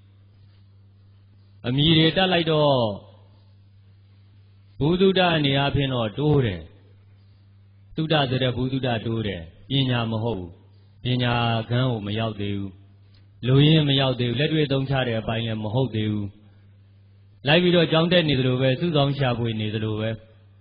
အမိတွေတက်လိုက်တော့ဘုဒ္ဓတအနေအချင်းတော့တိုးတယ်တုဒ္ဒဆိုတဲ့ဘုဒ္ဓတတိုးတယ်ပညာမဟုတ်ဘူးပညာခန်းကိုမရောက်သေးဘူးလူရင်းမရောက်သေးဘူးလက်တွေ့သုံးချတဲ့အပိုင်းလည်းမဟုတ်သေးဘူးလိုက်ပြီးတော့ကြောင်းတက်နေသလိုပဲစုဆောင်ရှာဖွေနေသလိုပဲ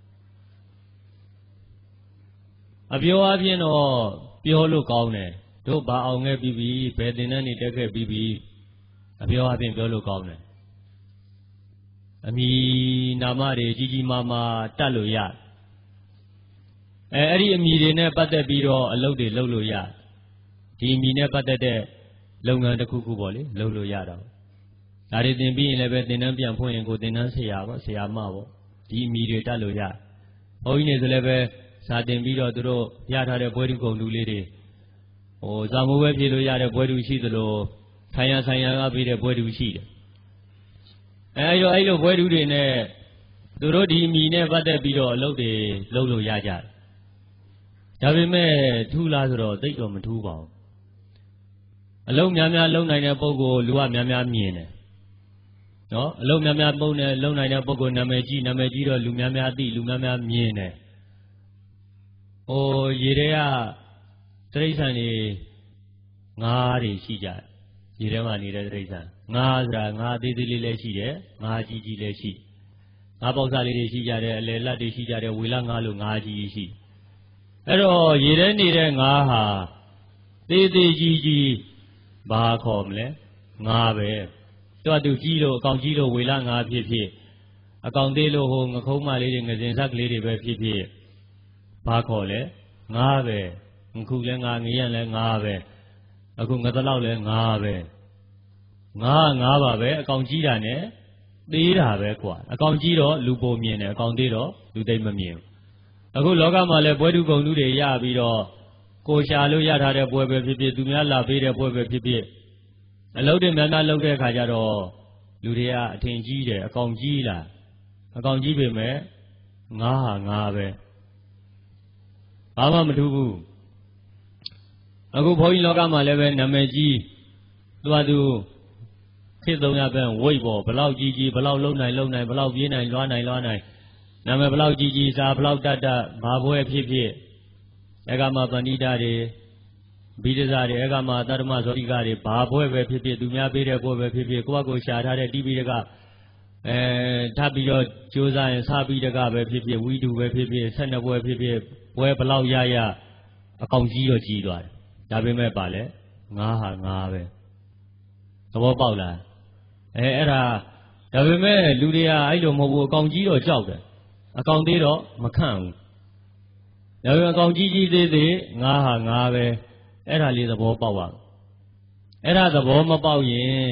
အပြောအချင်းတော့ပြောလို့ကောင်းတယ်တို့ဘာအောင်ခဲ့ပြီးပြီဘယ်တင်တဲ့နေတက်ခဲ့ပြီးပြီအပြောအချင်းပြောလို့ကောင်းတယ်အမိနာမတွေကြီးကြီးမားမားတတ်လို့ရအဲအဲ့ဒီအမိတွေနဲ့ပတ်သက်ပြီးတော့အလုပ်တွေလုပ်လို့ရဒီအမိနဲ့ပတ်သက်တဲ့လုပ်ငန်းတစ်ခုခုပေါ့လေလုပ်လို့ရတော့ဒါတွေသင်ပြီးရင်လည်းပဲသင်တန်းပြန်ဖွင့်ရင်ကိုသင်တန်းဆရာပေါ့ဆရာမပေါ့ဒီအမိတွေတတ်လို့ရဘုန်းကြီးတွေဆိုလည်းပဲစာတင်ပြီးတော့သူတို့ရထားတဲ့ဘွဲထုကုန်လူလေးတွေဟိုဇာမိုးပဲဖြေလို့ရတဲ့ဘွဲထုရှိသလိုဆိုင်ရဆိုင်ရကပြီးတဲ့ဘွဲထုရှိတယ်အဲအဲ့လိုအဲ့လိုဘွဲထုတွေနဲ့သူတို့ဒီအမိနဲ့ပတ်သက်ပြီးတော့အလုပ်တွေလုပ်လို့ရကြတယ်ဒါပေမဲ့ထူးလားဆိုတော့သိတော့မထူးပါဘူးအလုံးများများလုံနိုင်တဲ့ပုဂ္ဂိုလ်လူကများများမြင်တယ်နော်အလုံးများများပုံနဲ့လုံနိုင်တဲ့ပုဂ္ဂိုလ်နာမည်ကြီးနာမည်ကြီးတော့လူများများသိလူများများမြင်တယ်ဟိုရေတွေကတိရစ္ဆာန်တွေငါးတွေရှိကြတယ်ရေထဲမှာနေတဲ့တိရစ္ဆာန်ငါးဆိုတာငါးသေးသေးလေးလည်းရှိတယ်ငါးကြီးကြီးလည်းရှိငါးပေါက်စားလေးတွေရှိကြတယ်အလယ်လက်တွေရှိကြတယ်ဝေလငါးလို့ငါးကြီးရှိအဲ့တော့ရေထဲနေတဲ့ငါးဟာသေးသေးကြီးကြီးဘာခေါ်မလဲငါးပဲတွတ်တူကြီးလို့အကောင်ကြီးလို့ဝေလငါးဖြစ်ဖြစ်အကောင်သေးလို့ဟိုငခုံးမလေးတွေငစင်ဆက်ကလေးတွေပဲဖြစ်ဖြစ်ဘာခေါ်လဲငါးပဲငခုလည်းငါးငရက်လည်းငါးပဲအခုငသလောက်လည်းငါးပဲငါးငါးပါပဲအကောင်ကြီးတာနဲ့သေးတာပဲကွာအကောင်ကြီးတော့လူပုံမြင်တယ်အကောင်သေးတော့လူသိမ့်မမြင်ဘူးအခုလောကမှာလည်းဘွဲထုကုန်လူတွေရပြီးတော့ကိုရှာလို့ရထားတဲ့ဘွဲပဲဖြစ်ဖြစ်သူများလာပေးတဲ့ဘွဲပဲဖြစ်ဖြစ်အလုပ်တွေများများလုပ်တဲ့အခါကျတော့လူတွေကအထင်ကြီးတယ်အကောင်ကြီးလားအကောင်ကြီးပေမဲ့ငါးဟာငါးပဲဘာမှမထူးဘူးအခုဘုန်းကြီးလောကမှာလည်းပဲနာမည်ကြီးသူကသူခေတ်သုံးရပဲဝိတ်ပေါ်ဘလောက်ကြီးကြီးဘလောက်လုံနိုင်လုံနိုင်ဘလောက်ပြေးနိုင်လွှားနိုင်လွှားနိုင်နာမည်ဘလောက်ကြီးကြီးစာဘလောက်တတ်တတ်ဘာဘွဲဖြစ်ဖြစ်အေကမပဏိတာတွေဘိဒဇာတွေအေကမသတ္တမဇောတိကတွေဘာဘွဲပဲဖြစ်ဖြစ်သူများပေးတဲ့ဘွဲပဲဖြစ်ဖြစ်ကိုယ့်ဘက်ကိုရှာထားတဲ့တိပိဋကအဲထပ်ပြီးတော့ကြိုးစားရင်စာပိဋကပဲဖြစ်ဖြစ်ဝိတုပဲဖြစ်ဖြစ်ဆက်နှစ်ဘွဲဖြစ်ဖြစ်ဘွဲဘလောက်ရရအကောင်ကြီးတော့ကြီးသွားတယ်ဒါပေမဲ့ပါလေငါးဟာငါးပဲသဘောပေါက်လားအဲအဲ့ဒါဒါပေမဲ့လူတွေကအဲ့လိုမဟုတ်ဘူးအကောင်ကြီးတော့ကြောက်တယ်အကောင်သေးတော့မခန့်ဘူးဒါပေမဲ့အကောင်ကြီးကြီးသေးသေးငါးဟာငါးပဲအဲ့ဒါလေးသဘောပေါက်ပါအဲ့ဒါသဘောမပေါက်ရင်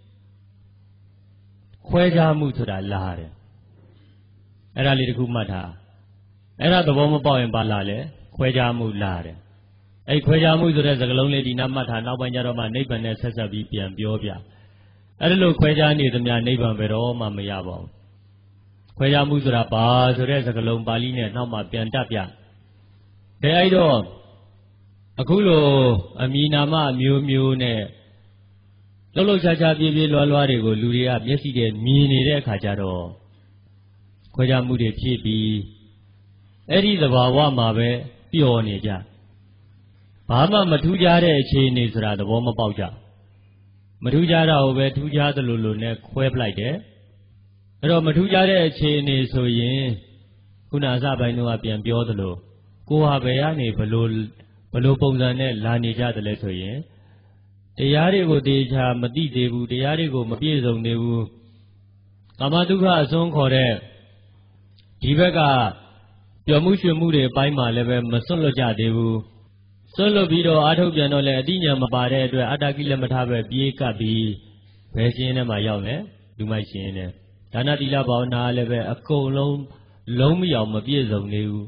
ခွဲခြားမှုဆိုတာလာတယ်အဲ့ဒါလေးတခုမှတ်ထားအဲ့ဒါသဘောမပေါက်ရင်ဘာလာလဲခွဲခြားမှုလာတယ်အဲ့ခွဲခြားမှုဆိုတဲ့စကားလုံးလေးဒီနာမှတ်ထားနောက်ပိုင်းကျတော့မှနိဗ္ဗာန်နဲ့ဆက်ဆက်ပြီးပြန်ပြောပြအဲ့ဒါလို့ခွဲခြားနေသမျှနိဗ္ဗာန်ဘယ်တော့မှမရပါဘူးခွဲခြားမှုဆိုတာဘာဆိုတဲ့စကားလုံးပါဠိနဲ့နောက်မှပြန်တတ်ပြတဲ့အဲ့တော့အခုလိုအမည်နာမမျိုးမျိုးနဲ့လှုပ်လှုပ်ရှားရှားပြေးပြေးလွှားလွှားတွေကိုလူတွေကမျက်စိနဲ့မြင်နေတဲ့အခါကျတော့ခွဲခြားမှုတွေဖြစ်ပြီးအဲ့ဒီသဘာဝမှာပဲပျော်နေကြဘာမှမထူးခြားတဲ့အခြေအနေဆိုတာသဘောမပေါက်ကြမထူးခြားတာကိုပဲထူးခြားသလိုလိုနဲ့ခွဲပလိုက်တယ်အဲ့တော့မထူးခြားတဲ့အခြေအနေဆိုရင်ခုနအစပိုင်းတော့ပြန်ပြောသလိုကိုဟာဘယ်ကနေဘလို့ဘလို့ပုံစံနဲ့လာနေကြတယ်လဲဆိုရင်တရားတွေကိုတေချာမသိသေးဘူးတရားတွေကိုမပြည့်စုံသေးဘူးကာမဒုက္ခအစွန်းခေါ်တဲ့ဒီဘက်ကပျော်မှုရွှင်မှုတွေအပိုင်းမှာလည်းပဲမစွန့်လွတ်ကြသေးဘူးစွန့်လွတ်ပြီးတော့အာထုတ်ပြန်တော့လည်းအတိညာမပါတဲ့အတွက်အတ္တကိလမထပဲပြေးကပ်ပြီးဘယ်ရှင်ထဲမှာရောက်လဲလူမိုက်ရှင်ထဲဒါနသီလဘာဝနာလည်းပဲအကုန်လုံးလုံးမရောက်မပြည့်စုံသေးဘူး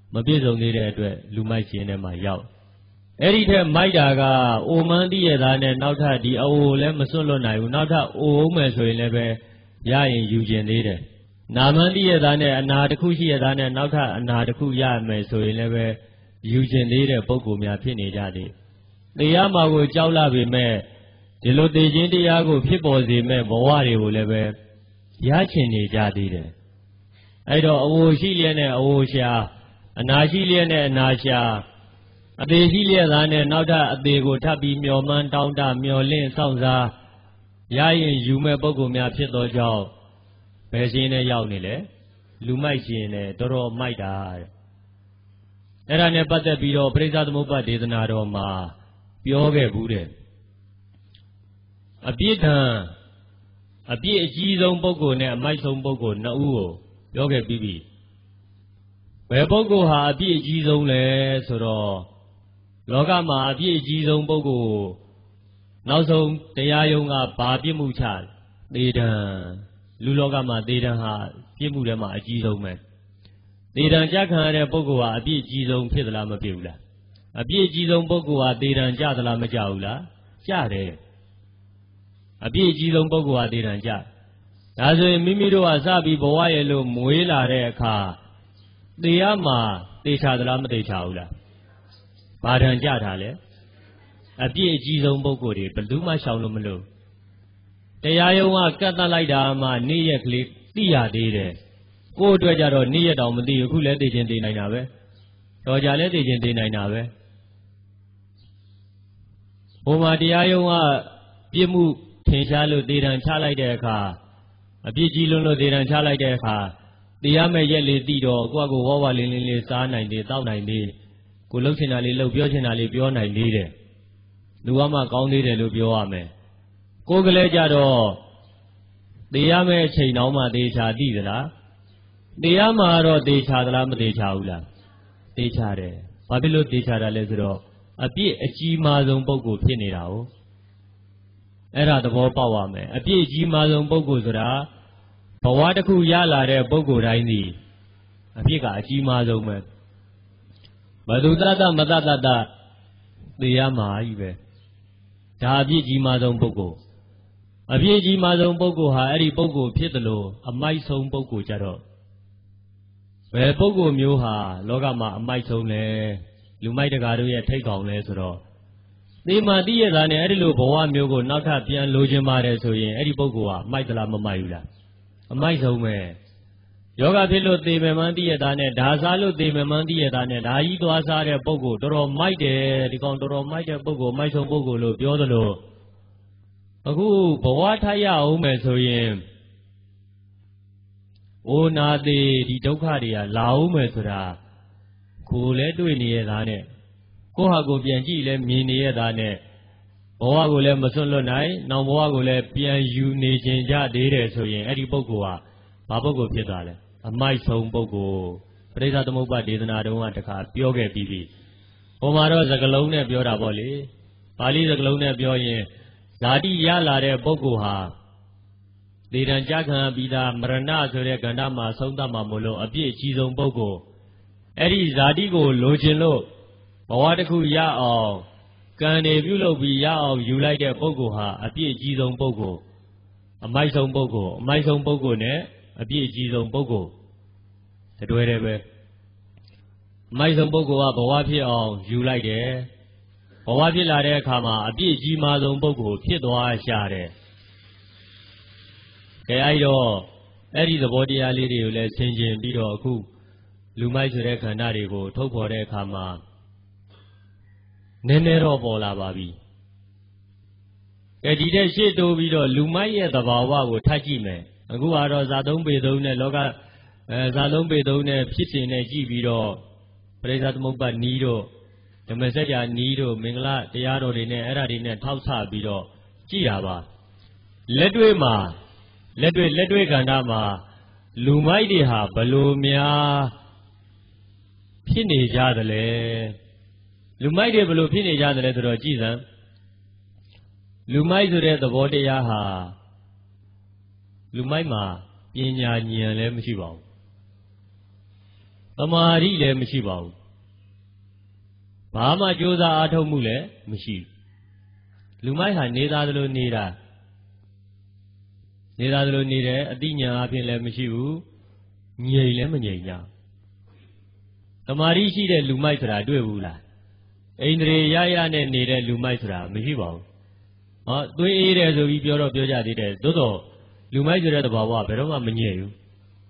မပြည့်စုံသေးတဲ့အတွက်လူမိုက်ရှင်ထဲမှာရောက်အဲ့ဒီထက်မိုက်တာကအိုမန်းတည့်ရသားနဲ့နောက်ထပ်ဒီအိုလည်းမစွန့်လွတ်နိုင်ဘူးနောက်ထပ်အိုအောင်မယ်ဆိုရင်လည်းပဲရရင်ယူကျင်သေးတယ်နာမန်းတည့်ရသားနဲ့အနာတစ်ခုရှိရသားနဲ့နောက်ထပ်အနာတစ်ခုရမယ်ဆိုရင်လည်းပဲယူကျင်သေးတဲ့ပုဂ္ဂိုလ်များဖြစ်နေကြတယ်တေရမှာကိုကြောက်လာပေမဲ့ဒီလိုတေခြင်းတရားကိုဖြစ်ပေါ်စေမဲ့ဘဝတွေကိုလည်းပဲရချင်နေကြသေးတယ်အဲ့တော့အဝိရှိလျက်နဲ့အဝိရှာအနာရှိလျက်နဲ့အနာရှာအသေးရှိလျက်သားနဲ့နောက်ထပ်အသေးကိုထပ်ပြီးမျောမှန်းတောင်းတမျောလင့်စောင့်စားရရင်ယူမဲ့ပုဂ္ဂိုလ်များဖြစ်သောကြောင့်ဘယ်ရှင်နဲ့ရောက်နေလဲလူမိုက်ရှင်နဲ့တော်တော်မိုက်တာတဲ့အဲ့ဒါနဲ့ပတ်သက်ပြီးတော့ပရိစ္ဆသမုပ္ပါဒေသနာတော်မှာပြောခဲ့ဘူးတဲ့အပြစ်ဒဏ်အပြစ်အကြီးဆုံးပုဂ္ဂိုလ်နဲ့အမိုက်ဆုံးပုဂ္ဂိုလ်နှစ်ဦးကိုပြောခဲ့ပြီးပြီဘယ်ပုဂ္ဂိုလ်ဟာအပြစ်အကြီးဆုံးလဲဆိုတော့လောကမှာအပြစ်အကြီးဆုံးပုဂ္ဂိုလ်နောက်ဆုံးတရားယုံကဘာပြစ်မှုချသေဒဏ်လူလောကမှာသေဒဏ်ဟာပြစ်မှုထဲမှာအကြီးဆုံးပဲသေဒဏ်ကြခံရတဲ့ပုဂ္ဂိုလ်ဟာအပြစ်အကြီးဆုံးဖြစ်သလားမဖြစ်ဘူးလားအပြစ်အကြီးဆုံးပုဂ္ဂိုလ်ဟာသေဒဏ်ကြသလားမကြဘူးလားကြတယ်အပြစ်အကြီးဆုံးပုဂ္ဂိုလ်ဟာသေဒဏ်ကြဒါဆိုရင်မိမိတို့ကစပြီးဘဝရဲ့လို့မွေးလာတဲ့အခါသေရမှာသေချာသလားမသေချာဘူးလားဘာဒဏ်ကြတာလဲအပြစ်အကြီးဆုံးပုဂ္ဂိုလ်တွေဘယ်သူမှရှောင်လို့မလို့တရားယုံကကတ်တတ်လိုက်တာမှနေ့ရက်ကလေးသိရသေးတယ်ကိုယ့်အတွက်ကြတော့နေ့ရက်တောင်မသိဘူးအခုလည်းသိချင်းသိနိုင်တာပဲတော်ကြလည်းသိချင်းသိနိုင်တာပဲဘုံမှာတရားယုံကပြစ်မှုထင်ရှားလို့သေဒဏ်ချလိုက်တဲ့အခါအပြစ်ကြီးလွန်းလို့သေဒဏ်ချလိုက်တဲ့အခါသိရမယ့်ရက်လေးသိတော့ကိုယ့်အကိုဝါဝါလင်းလင်းလေးစားနိုင်သေးတောက်နိုင်သေးကိုလှုပ်ချင်တာလေးလှုပ်ပြောချင်တာလေးပြောနိုင်သေးတယ်လူကမှကောင်းသေးတယ်လို့ပြောရမယ်ကိုယ်ကလေးကြတော့သိရမယ့်အချိန်တောင်မှသေချာသိသလားသိရမှာတော့သေချာသလားမသေချာဘူးလားသေချာတယ်ဘာဖြစ်လို့သေချာတာလဲဆိုတော့အပြစ်အကြီးမားဆုံးပုဂ္ဂိုလ်ဖြစ်နေတာ哦အဲ့ဒါသဘောပေါက်ရမယ်အပြစ်အကြီးမားဆုံးပုဂ္ဂိုလ်ဆိုတာဘဝတစ်ခုရလာတဲ့ပုဂ္ဂိုလ်တိုင်းဒီအပြစ်ကအကြီးမားဆုံးပဲဘသူတတမတတတသေရမှာကြီးပဲဒါအပြစ်ကြီးမားဆုံးပုဂ္ဂိုလ်အပြစ်ကြီးမားဆုံးပုဂ္ဂိုလ်ဟာအဲ့ဒီပုဂ္ဂိုလ်ဖြစ်တယ်လို့အမိုက်ဆုံးပုဂ္ဂိုလ်ကြတော့ဘယ်ပုဂ္ဂိုလ်မျိုးဟာလောကမှာအမိုက်ဆုံးလဲလူမိုက်တကာတို့ရဲ့ထိတ်ကောင်လဲဆိုတော့သေမာတိရသားနဲ့အဲ့ဒီလိုဘဝမျိုးကိုနောက်ထပ်ပြန်လိုချင်ပါတယ်ဆိုရင်အဲ့ဒီပုဂ္ဂိုလ်ဟာမိုက်သလားမမိုက်ဘူးလားအမိုက်ဆုံးပဲယောဂဖြစ်လို့သေမယ်မှန်းတိရသားနဲ့ဒါစားလို့သေမယ်မှန်းတိရသားနဲ့ဒါကြီးသွားစားတဲ့ပုဂ္ဂိုလ်တော်တော်မိုက်တယ်ဒီကောင်တော်တော်မိုက်တဲ့ပုဂ္ဂိုလ်မိုက်ဆုံးပုဂ္ဂိုလ်လို့ပြောသလိုအခုဘဝထိုက်ရအောင်မယ်ဆိုရင်အိုနာသေးဒီဒုက္ခတွေကလာအောင်မယ်ဆိုတာကိုယ်လည်းတွေ့နေရတာနဲ့ကိုယ့်ဟာကိုယ်ပြန်ကြည့်လဲမြင်နေရတာနဲ့ဘဝကိုလည်းမစွန့်လွတ်နိုင်နောက်ဘဝကိုလည်းပြန်ယူနေခြင်းကြသေးတယ်ဆိုရင်အဲ့ဒီပုဂ္ဂိုလ်ဟာဘာပုဂ္ဂိုလ်ဖြစ်သွားလဲအမိုက်ဆုံးပုဂ္ဂိုလ်ပရိစ္ဆသမုပ္ပါဒေသနာတုန်းကတခါပြောခဲ့ပြီးပြီဟိုမှာတော့စကလုံးနဲ့ပြောတာပေါ့လေပါဠိစကလုံးနဲ့ပြောရင်ဇာတိရလာတဲ့ပုဂ္ဂိုလ်ဟာသေဒဏ်ကြခံပြီးသားမရဏဆိုတဲ့ကဏ္ဍမှာဆုံးသတ်မှာမို့လို့အပြည့်အကြီးဆုံးပုဂ္ဂိုလ်အဲ့ဒီဇာတိကိုလိုချင်လို့ဘဝတစ်ခုရအောင်ကံနေပြုလုပ်ပြီးရအောင်ယူလိုက်တဲ့ပုဂ္ဂိုလ်ဟာအပြည့်အကြီးဆုံးပုဂ္ဂိုလ်အမိုက်ဆုံးပုဂ္ဂိုလ်အမိုက်ဆုံးပုဂ္ဂိုလ်နဲ့အပြည့်အကြီးဆုံးပုဂ္ဂိုလ်တတွဲတယ်ပဲအမိုက်ဆုံးပုဂ္ဂိုလ်ကဘဝဖြစ်အောင်ယူလိုက်တယ်ဘဝဖြစ်လာတဲ့အခါမှာအပြည့်အကြီးမားဆုံးပုဂ္ဂိုလ်ဖြစ်သွားရှာတယ်ကဲအဲ့တော့အဲ့ဒီသဘောတရားလေးတွေကိုလည်းဆင်ခြင်ပြီးတော့အခုလူမိုက်ဆိုတဲ့ခန္ဓာတွေကိုထုတ်ဖော်တဲ့အခါမှာနည်းနည်းတော့ပေါ်လာပါပြီကဲဒီတဲ့ရှေ့တိုးပြီးတော့လူမိုက်ရဲ့သဘာဝကိုထပ်ကြည့်မယ်အခုကတော့ဇာသုံးပေသုံးနဲ့လောကအဲဇာသုံးပေသုံးနဲ့ဖြစ်စဉ်နဲ့ကြည့်ပြီးတော့ပရိစ္ဆသမုပ္ပါနီးတို့ဓမ္မစကြာနီးတို့မင်္ဂလာတရားတော်တွေနဲ့အဲ့ဒါတွေနဲ့ထောက်ဆပြီးတော့ကြည့်တာပါလက်တွေ့မှာလက်တွေ့လက်တွေ့ခန္ဓာမှာလူမိုက်တွေဟာဘလို့များဖြစ်နေကြသလဲလူမိုက်တွေဘလို့ဖြစ်နေကြသလဲဆိုတော့ကြည်စမ်းလူမိုက်ဆိုတဲ့သဘောတရားဟာလူမိုက်မှာပညာဉာဏ်လည်းမရှိပါဘူးမာရိလည်းမရှိပါဘူးဘာမှကြိုးစားအားထုတ်မှုလည်းမရှိလူမိုက်ဟာနေသားသလိုနေတာနေသားသလိုနေတယ်အတိညာအဖြစ်လည်းမရှိဘူးငြိမ်လည်းမငြိမ်ကြသမာဓိရှိတဲ့လူမိုက်ဆိုတာတွေ့ဘူးလားအိန္ဒြေရရနဲ့နေတဲ့လူမိုက်ဆိုတာမရှိပါဘူးဟောသွေးအေးတယ်ဆိုပြီးပြောတော့ပြောကြသေးတယ်သို့တော့လူမိုက်ဆိုတဲ့သဘာဝဘယ်တော့မှမငြိမ်ဘူး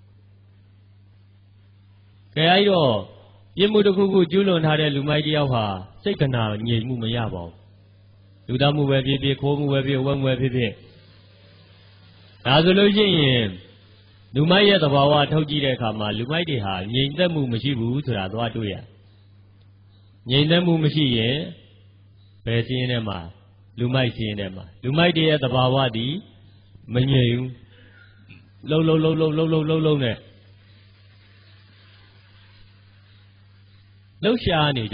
ကဲအဲ့တော့ပြစ်မှုတစ်ခုခုကျူးလွန်ထားတဲ့လူမိုက်တယောက်ဟာစိတ်ကနာငြိမ်မှုမရပါဘူးလူသားမှုပဲဖြစ်ဖြစ်ခိုးမှုပဲဖြစ်ဝက်မှုပဲဖြစ်ဖြစ်ဒါဆိုလို့ရှိရင်လူမိုက်ရဲ့သဘာဝထုတ်ကြည့်တဲ့အခါမှာလူမိုက်တွေဟာငြိမ်သက်မှုမရှိဘူးဆိုတာသွားတွေ့ရငြိမ်သက်မှုမရှိရင်ဘယ်စင်းထဲမှာလူမိုက်စင်းထဲမှာလူမိုက်တွေရဲ့သဘာဝဒီမငြိမ်ဘူးလှုပ်လှုပ်လှုပ်လှုပ်လှုပ်လှုပ်လှုပ်လှုပ်နဲ့လှုပ်ရှားနေကြ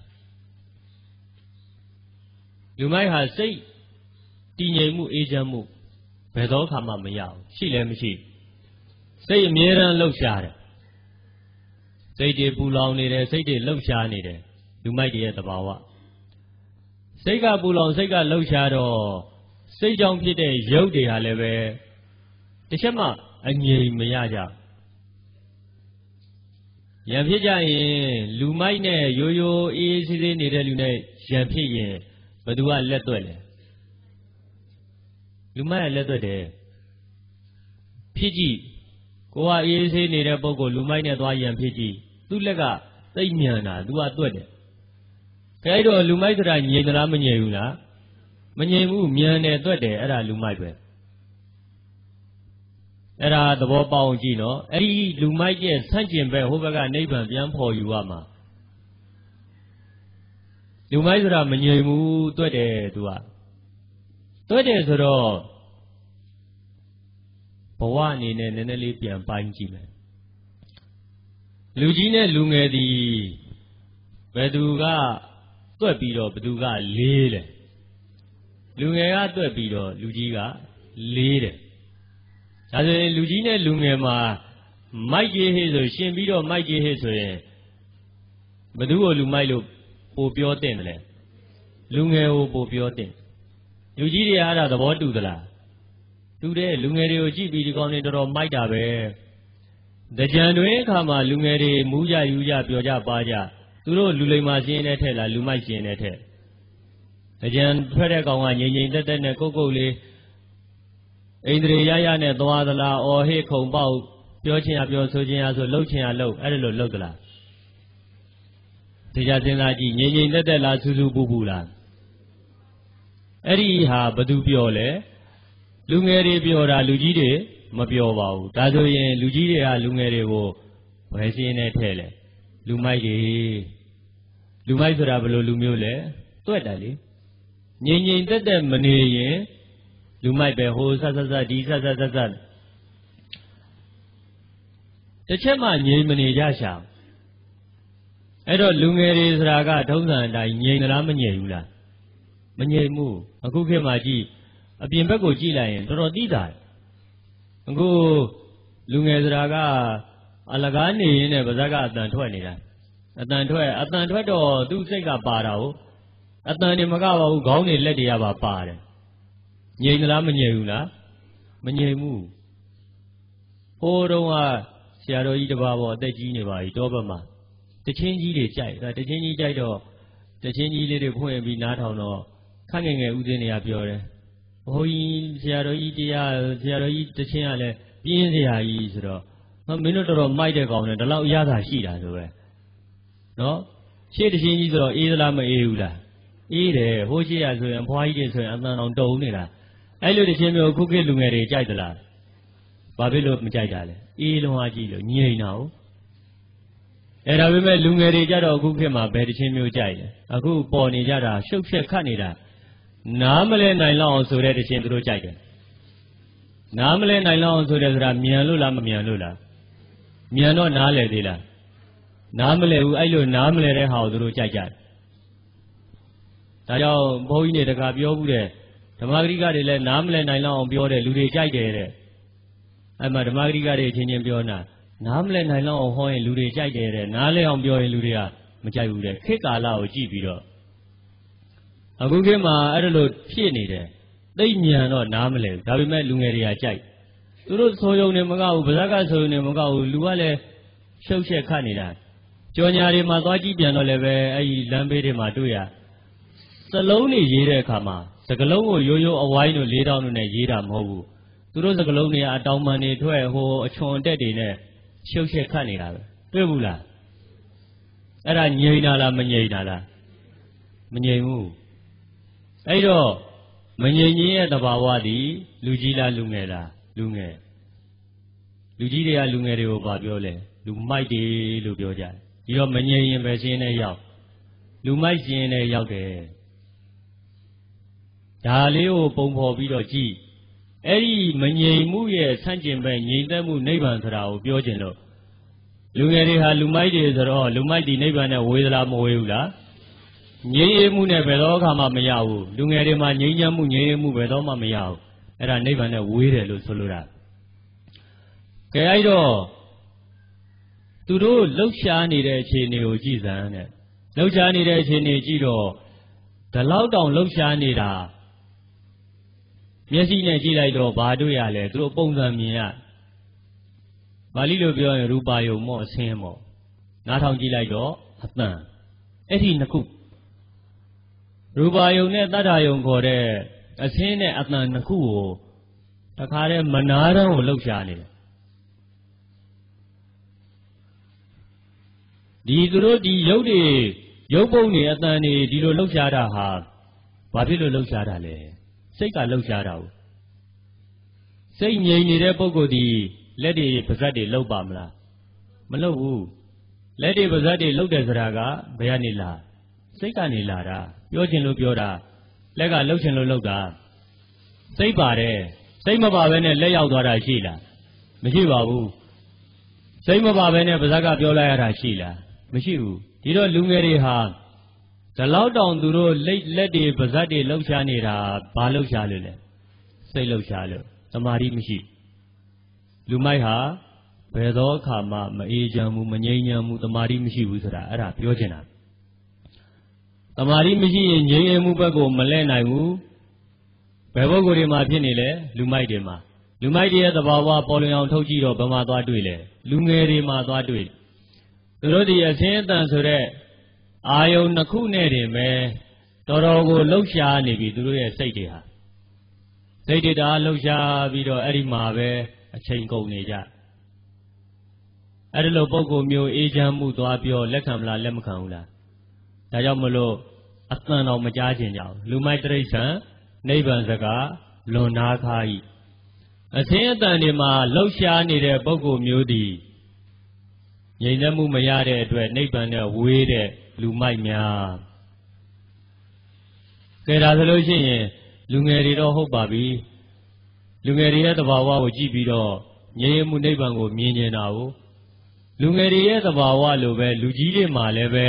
လူမိုက်ဟာစိတ်တည်ငြိမ်မှုအေးချမ်းမှုဘယ်သောအခါမှမရဘူးရှိလည်းမရှိစိတ်အမြဲတမ်းလှုပ်ရှားတယ်စိတ်တွေပူလောင်နေတယ်စိတ်တွေလှုပ်ရှားနေတယ်လူမိုက်တွေရဲ့သဘာဝစိတ်ကပူလောင်စိတ်ကလှုပ်ရှားတော့စိတ်ကြောင့်ဖြစ်တဲ့ရုပ်တွေဟာလည်းပဲတစ်ချက်မှအငြိမ်မရကြရံဖြစ်ကြရင်လူမိုက်နဲ့ရိုးရိုးအေးအေးဆေးဆေးနေတဲ့လူနဲ့ရံဖြစ်ရင်ဘယ်သူကလက်သွက်လဲလူမိုက်ကလက်သွက်တယ်ဖြစ်ကြည့်ကိုကအေးအေးဆေးနေတဲ့ပုဂ္ဂိုလ်လူမိုက်နဲ့သွားရံဖြစ်ကြည့်သူ့လက်ကသိမ့်မြန်တာသူကသွက်တယ်ခဲအဲ့တော့လူမိုက်ဆိုတာငြိမ်သလားမငြိမ်ဘူးလားမငြိမ်ဘူးမြန်တယ်သွက်တယ်အဲ့ဒါလူမိုက်ပဲအဲ့ဒါသဘောပေါက်အောင်ကြည့်နော်အဲ့ဒီလူမိုက်ရဲ့ဆန့်ကျင်ဘက်ဟိုဘက်ကနိဗ္ဗာန်ပြန်ဖော်ယူရမှာလူမိုက်ဆိုတာမငြိမ်ဘူးတွက်တယ်သူကတွက်တယ်ဆိုတော့ဘဝအနေနဲ့နည်းနည်းလေးပြန်ပိုင်းကြည့်မယ်လူကြီးနဲ့လူငယ်ဒီဘယ်သူကတွက်ပြီးတော့ဘယ်သူကလေးတယ်လူငယ်ကတွက်ပြီးတော့လူကြီးကလေးတယ်ဒါဆိုရင်လူကြီးနဲ့လူငယ်မှာမိုက်ကြီးဟေ့ဆိုရှင်ပြီးတော့မိုက်ကြီးဟေ့ဆိုရင်ဘယ်သူကိုလူမိုက်လို့ပိုပြောတင်တယ်လဲလူငယ်ကိုပိုပြောတင်လူကြီးတွေအားဒါသဘောတူသလားတူတယ်လူငယ်တွေကိုကြည့်ပြီးဒီကောင်းနေတော်တော်မိုက်တာပဲတကြံတွင်အခါမှာလူငယ်တွေမူးကြယူကြပြောကြပါကြသူတို့လူလိမ္မာရှင်းတဲ့ထက်လားလူမိုက်ရှင်းတဲ့ထက်တကြံထွက်တဲ့ကောင်ကငြိမ်ငြိမ်သက်သက်နဲ့ကုတ်ကုတ်လေးဣန္ဒြေရရနဲ့သွားသလားအော်ဟေ့ခုံပေါက်ပြောချင်ရပြောဆိုချင်ရဆိုလှုပ်ချင်ရလှုပ်အဲ့ဒါလိုလှုပ်သလားတရားစဉ်းစားကြည့်ငြိမ်ငြိမ်သက်သက်လားစူးစူးပူပူလားအဲ့ဒီဟာဘသူပြောလဲလူငယ်တွေပြောတာလူကြီးတွေမပြောပါဘူးဒါဆိုရင်လူကြီးတွေကလူငယ်တွေကိုဘယ်စင်းနဲ့ထဲလဲလူမိုက်တွေလူမိုက်ဆိုတာဘယ်လိုလူမျိုးလဲတွက်တယ်လေငြိမ်ငြိမ်သက်သက်မနေရင်လူမိုက်ပဲဟိုဆက်ဆက်ဆက်ဒီဆက်ဆက်ဆက်ဆက်တစ်ချက်မှငြိမ်မနေကြရှာအဲ့တော့လူငယ်တွေဆိုတာကထုံးစံအတိုင်းငြိမ်သလားမငြိမ်ဘူးလားမငြိမ်ဘူးအခုခေတ်မှာကြည့်အပြင်ဘက်ကိုကြည့်လိုက်ရင်တော်တော်သိတာအခုလူငယ်ဆိုတာကအလကားနေရင်လည်းပါးစပ်ကအတန်ထွက်နေတာအတန်ထွက်အတန်ထွက်တော့သူ့စိတ်ကပါတာဟုတ်အတန်တွေမကပါဘူးခေါင်းတွေလက်တွေကပါပါတယ်ငြိမ်သလားမငြိမ်ဘူးလားမငြိမ်ဘူးဟိုတုန်းကဆရာတော်ကြီးတစ်ပါးပေါ့အသက်ကြီးနေပါပြီတောဘက်မှာတချင်းကြီးတွေကြိုက်ဒါတချင်းကြီးကြိုက်တော့တချင်းကြီးလေးတွေဖွင့်ပြီးနားထောင်တော့ခန့်ငယ်ငယ်ဦးစင်းတွေကပြောတယ်ဘိုးကြီးဆရာတော်ကြီးတရားဆရာတော်ကြီးတချင်းကလည်းပြင်းစရာကြီးဆိုတော့မင်းတို့တော်တော်မိုက်တဲ့ကောင်နဲ့ဒီလောက်အရသာရှိတာဆိုပဲနော်ရှေ့တချင်းကြီးဆိုတော့အေးသလားမအေးဘူးလားအေးတယ်ဟိုရှိရဆိုရင်အဖွားကြီးတွေဆိုရင်အတန်အောင်တုံနေတာအဲ့လိုတချင်းမျိုးခုခေတ်လူငယ်တွေကြိုက်သလားဘာဖြစ်လို့မကြိုက်တာလဲအေးလုံးအားကြည့်လို့ငြိမ်တာဟုတ်အဲ့ဒါပေမဲ့လူငယ်တွေကြတော့အခုခေတ်မှာဘယ်တချင်းမျိုးကြိုက်လဲအခုပေါ်နေကြတာရှုပ်ဖြက်ခတ်နေတာနားမလဲနိုင်လောက်အောင်ဆိုတဲ့တချင်းသူတို့ကြိုက်တယ်နားမလဲနိုင်လောက်အောင်ဆိုတဲ့ဆိုတာမြန်လို့လားမမြန်လို့လားမြန်တော့နားလဲသေးလားနားမလဲဘူးအဲ့လိုနားမလဲတဲ့ဟာကိုသူတို့ကြိုက်ကြတယ်ဒါကြောင့်ဘုန်းကြီးတွေတခါပြောဘူးတဲ့ဓမ္မဂရိကတွေလည်းနားမလဲနိုင်လောက်အောင်ပြောတယ်လူတွေကြိုက်တယ်တဲ့အဲ့မှာဓမ္မဂရိကတွေချင်းချင်းပြောနာနားမလဲနိုင်လောက်အောင်ဟောရင်လူတွေကြိုက်တယ်တဲ့နားလဲအောင်ပြောရင်လူတွေကမကြိုက်ဘူးတဲ့ခေတ်ကာလကိုကြည့်ပြီးတော့အခုခေတ်မှာအဲ့ဒါလို့ဖြစ်နေတယ်သိဉာဏ်တော့နားမလဲဘူးဒါပေမဲ့လူငယ်တွေကကြိုက်သူတို့ဆိုယုံနေမကဘူးဗဇက်ကဆိုယုံနေမကဘူးလူကလည်းရှုပ်ရှက်ခတ်နေတာကြော်ညာတွေမှာသွားကြည့်ပြန်တော့လည်းပဲအဲ့ဒီလမ်းဘေးတွေမှာတွေ့ရစလုံးတွေရေးတဲ့အခါမှာစကလုံးကိုရိုးရိုးအဝိုင်းတို့လေးတောင်းတို့နဲ့ရေးတာမဟုတ်ဘူးသူတို့စကလုံးတွေကအတောင်ပံတွေထွက်ဟိုအချွန်တက်တွေနဲ့ရှုပ်ရှက်ခတ်နေတာပဲတွေ့ဘူးလားအဲ့ဒါငြိမ်တာလားမငြိမ်တာလားမငြိမ်ဘူးအဲ့တော့မငြိမ်ခြင်းရဲ့သဘာဝသည်လူကြီးလားလူငယ်လားလူငယ်လူကြီးတွေကလူငယ်တွေကိုဘာပြောလဲလူမိုက်တယ်လို့ပြောကြတယ်ဒီတော့မငြိမ်ရင်ပဲရှင်းနေရောက်လူမိုက်ရှင်းနေရောက်တယ်ဒါလေးကိုပုံဖော်ပြီးတော့ကြည့်အဲ့ဒီမငြိမ်မှုရဲ့ဆန့်ကျင်ဘက်ငြိမ်သက်မှုနိဗ္ဗာန်ဆိုတာကိုပြောခြင်းလို့လူငယ်တွေဟာလူမိုက်တွေဆိုတော့လူမိုက်ဒီနိဗ္ဗာန်နဲ့ဝေသလားမဝေဘူးလားငြိမ်အေးမှုနဲ့ဘယ်တော့အခါမှမရဘူးလူငယ်တွေမှာငြိမ်ချမ်းမှုငြိမ်အေးမှုဘယ်တော့မှမရဘူးအဲ့ဒါနိဗ္ဗာန်နဲ့ဝေးတယ်လို့ဆိုလိုတာကဲအဲ့တော့သူတို့လှုပ်ရှားနေတဲ့အခြေအနေကိုကြည့်စမ်းတဲ့လှုပ်ရှားနေတဲ့အခြေအနေကြည့်တော့ဒီလောက်တောင်လှုပ်ရှားနေတာမျက်စိနဲ့ကြည့်လိုက်တော့ဘာတွေ့ရလဲသူတို့ပုံစံမြင်ရပါဠိလိုပြောရင်ရူပါယုံမော့အဆင်းမော့နားထောင်ကြည့်လိုက်တော့အတန်အဲ့ဒီနှစ်ခုရူပါယုံနဲ့တတ္ထာယုံခေါ်တဲ့အဆင်းနဲ့အတန်နှစ်ခုကိုတခါတည်းမနာတန်းကိုလှုပ်ရှားနေတယ်ဒီသူတို့ဒီရုပ်တွေရုပ်ပုံတွေအတန်တွေဒီလိုလှုပ်ရှားတာဟာဘာဖြစ်လို့လှုပ်ရှားတာလဲစိတ်ကလှုပ်ရှားတာကိုစိတ်ငြိမ်နေတဲ့ပုဂ္ဂိုလ်ဒီလက်တွေပါးစပ်တွေလှုပ်ပါမလားမလှုပ်ဘူးလက်တွေပါးစပ်တွေလှုပ်တယ်ဆိုတာကဘယ်ကနေလာစိတ်ကနေလာတာပြောချင်လို့ပြောတာလက်ကလှုပ်ချင်လို့လှုပ်တာစိတ်ပါတယ်စိတ်မပါဘဲနဲ့လက်ရောက်သွားတာရှိလားမရှိပါဘူးစိတ်မပါဘဲနဲ့ပါးစပ်ကပြောလိုက်ရတာရှိလားမရှိဘူးဒီတော့လူငယ်တွေဟာဒီလောက်တောင်သူတို့လက်လက်တွေပါးစပ်တွေလှုပ်ရှားနေတာဘာလှုပ်ရှားလို့လဲစိတ်လှုပ်ရှားလို့သမာဓိမရှိလူမိုက်ဟာဘယ်သောအခါမှမအေးချမ်းဘူးမငြိမ်ချမ်းဘူးသမာဓိမရှိဘူးဆိုတာအဲ့ဒါပြောချင်တာသမာဓိမရှိရင်ငြိမ်အေးမှုဘက်ကိုမလဲနိုင်ဘူးဘယ်ပုဂ္ဂိုလ်တွေမှာဖြစ်နေလဲလူမိုက်တွေမှာလူမိုက်တွေရဲ့သဘာဝပေါ်လွင်အောင်ထုတ်ကြည့်တော့ဘယ်မှာသွားတွေ့လဲလူငယ်တွေမှာသွားတွေ့သူတို့ဒီအစင်းအတန်ဆိုတဲ့အာယုံနှစ်ခုနဲ့တင်ပဲတော်တော်ကိုလှုပ်ရှားနေပြီသူတို့ရဲ့စိတ်တွေဟာစိတ်တွေဒါလှုပ်ရှားပြီးတော့အဲ့ဒီမှာပဲအချိန်ကုန်နေကြအဲ့ဒီလိုပုံကိုမျိုးအေးချမ်းမှုသွားပြောလက်ခံမလားလက်မခံဘူးလားဒါကြောင့်မလို့အတန်တော်မကြားခြင်းကြောင့်လူမိုက်တိရစ္ဆာန်နိဗ္ဗာန်စကားလွန်နာခါဤအစင်းအတန်တွေမှာလှုပ်ရှားနေတဲ့ပုဂ္ဂိုလ်မျိုးသည်ငြိမ်သက်မှုမရတဲ့အတွက်နိဗ္ဗာန်နဲ့ဝေးတဲ့လူမိုက်များကဲဒါဆိုလို့ရှိရင်လူငယ်တွေတော့ဟုတ်ပါပြီလူငယ်တွေရဲ့သဘာဝကိုကြည့်ပြီးတော့ငြိမ်မှုနိဗ္ဗာန်ကိုမြင်နေတာ ਉਹ လူငယ်တွေရဲ့သဘာဝလိုပဲလူကြီးတွေမှာလည်းပဲ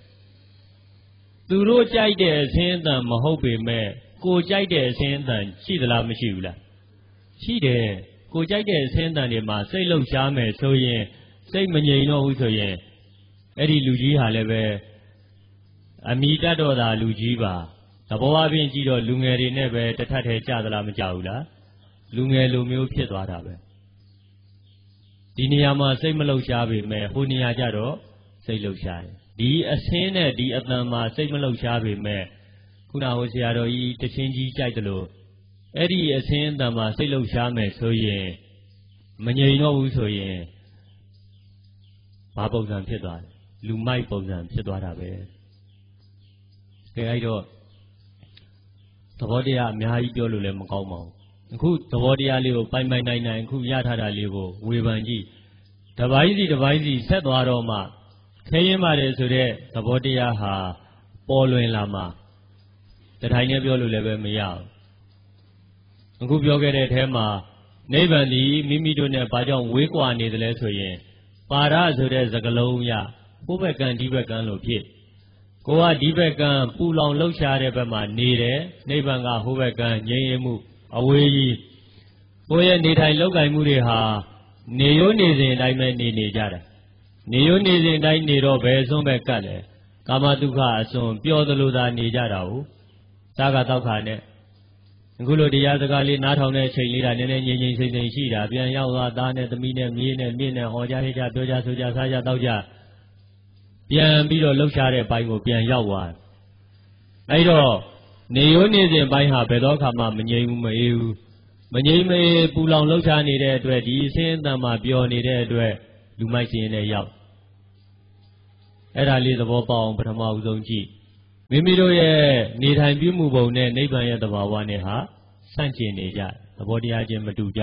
သူတို့ကြိုက်တဲ့အစင်းအတန်မဟုတ်ပေမဲ့ကိုကြိုက်တဲ့အစင်းအတန်ရှိသလားမရှိဘူးလားရှိတယ်ကိုကြိုက်တဲ့အစင်းအတန်တွေမှာစိတ်လှုပ်ရှားမယ်ဆိုရင်စိတ်မငြိမ်တော့ဘူးဆိုရင်အဲ့ဒီလူကြီးဟာလည်းပဲအမိတတ်တော်သာလူကြီးပါသဘောအပြင်ကြည့်တော့လူငယ်တွေနဲ့ပဲတထက်ထဲကြသလားမကြဘူးလားလူငယ်လူမျိုးဖြစ်သွားတာပဲဒီနေရာမှာစိတ်မလှုပ်ရှားပေမဲ့ဟိုနေရာကြတော့စိတ်လှုပ်ရှားတယ်ဒီအစင်းနဲ့ဒီအတန်မှာစိတ်မလှုပ်ရှားပေမဲ့ခုနဟိုဆရာတော်ကြီးတချင်းကြီးကြိုက်တယ်လို့အဲ့ဒီအစင်းအတန်မှာစိတ်လှုပ်ရှားမယ်ဆိုရင်မငြိမ်တော့ဘူးဆိုရင်ဘာပုံစံဖြစ်သွားလဲလူမိုက်ပုံစံဖြစ်သွားတာပဲကဲအဲ့တော့သဘောတရားအများကြီးပြောလို့လည်းမကောင်းပါဘူးအခုသဘောတရားလေးကိုပိုင်ပိုင်နိုင်နိုင်အခုရထားတာလေးကိုဝေဖန်ကြည့်တပိုင်းစီတပိုင်းစီဆက်သွားတော့မှခဲရင်ပါတယ်ဆိုတဲ့သဘောတရားဟာပေါ်လွင်လာမှတထိုင်နဲ့ပြောလို့လည်းပဲမရဘူးအခုပြောခဲ့တဲ့အထဲမှာနိဗ္ဗာန်ဒီမိမိတို့နဲ့ဘာကြောင့်ဝေးကွာနေသလဲဆိုရင်ပါရဆိုတဲ့စကားလုံးရဟိုဘက်ကံဒီဘက်ကံလို့ဖြစ်ကိုကဒီဘက်ကံပူလောင်လှုပ်ရှားတဲ့ဘက်မှာနေတယ်နိဗ္ဗာန်ကဟိုဘက်ကံငြိမ်းရမှုအဝေးကြီးကိုရဲ့နေထိုင်လောက်ကင်မှုတွေဟာနေရိုးနေစဉ်အတိုင်းပဲနေနေကြတယ်နေရိုးနေစဉ်အတိုင်းနေတော့ဘယ်အစွန်းပဲကတ်လဲကာမဒုက္ခအစွန်းပျော်သလိုသာနေကြတာကိုစားကတောက်ခါနဲ့အခုလိုတရားစကားလေးနားထောင်တဲ့အချိန်လေးတာနည်းနည်းငြိမ်ငြိမ်စိမ့်စိမ့်ရှိတာပြန်ရောက်သွားသားနဲ့သမီးနဲ့မြေးနဲ့မြင့်နဲ့ဟောကြဟဲ့ကြပြောကြဆိုကြစားကြတောက်ကြပြန်ပြီးတော့လှုပ်ရှားတဲ့ဘိုင်းကိုပြန်ရောက်သွားအဲ့တော့နေရိုးနေစဉ်ဘိုင်းဟာဘယ်တော့ခါမှမငြိမ်ဘူးမအေးဘူးမငြိမ်မေးပူလောင်လှုပ်ရှားနေတဲ့အတွက်ဒီအစင်းအတန်မှာပျော်နေတဲ့အတွက်လူမိုက်ရှင်နဲ့ရောက်အဲ့ဒါလေးသဘောပေါက်အောင်ပထမဦးဆုံးကြည့်မိမိတို့ရဲ့နေထိုင်ပြုမှုပုံနဲ့နိဗ္ဗာန်ရဲ့သဘာဝနဲ့ဟာဆန့်ကျင်နေကြသဘောတရားချင်းမတူကြ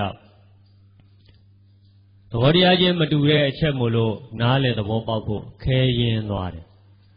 သဘောတရားချင်းမတူတဲ့အချက်မို့လို့နားလေသဘောပေါက်ဖို့ခဲရင်သွားတယ်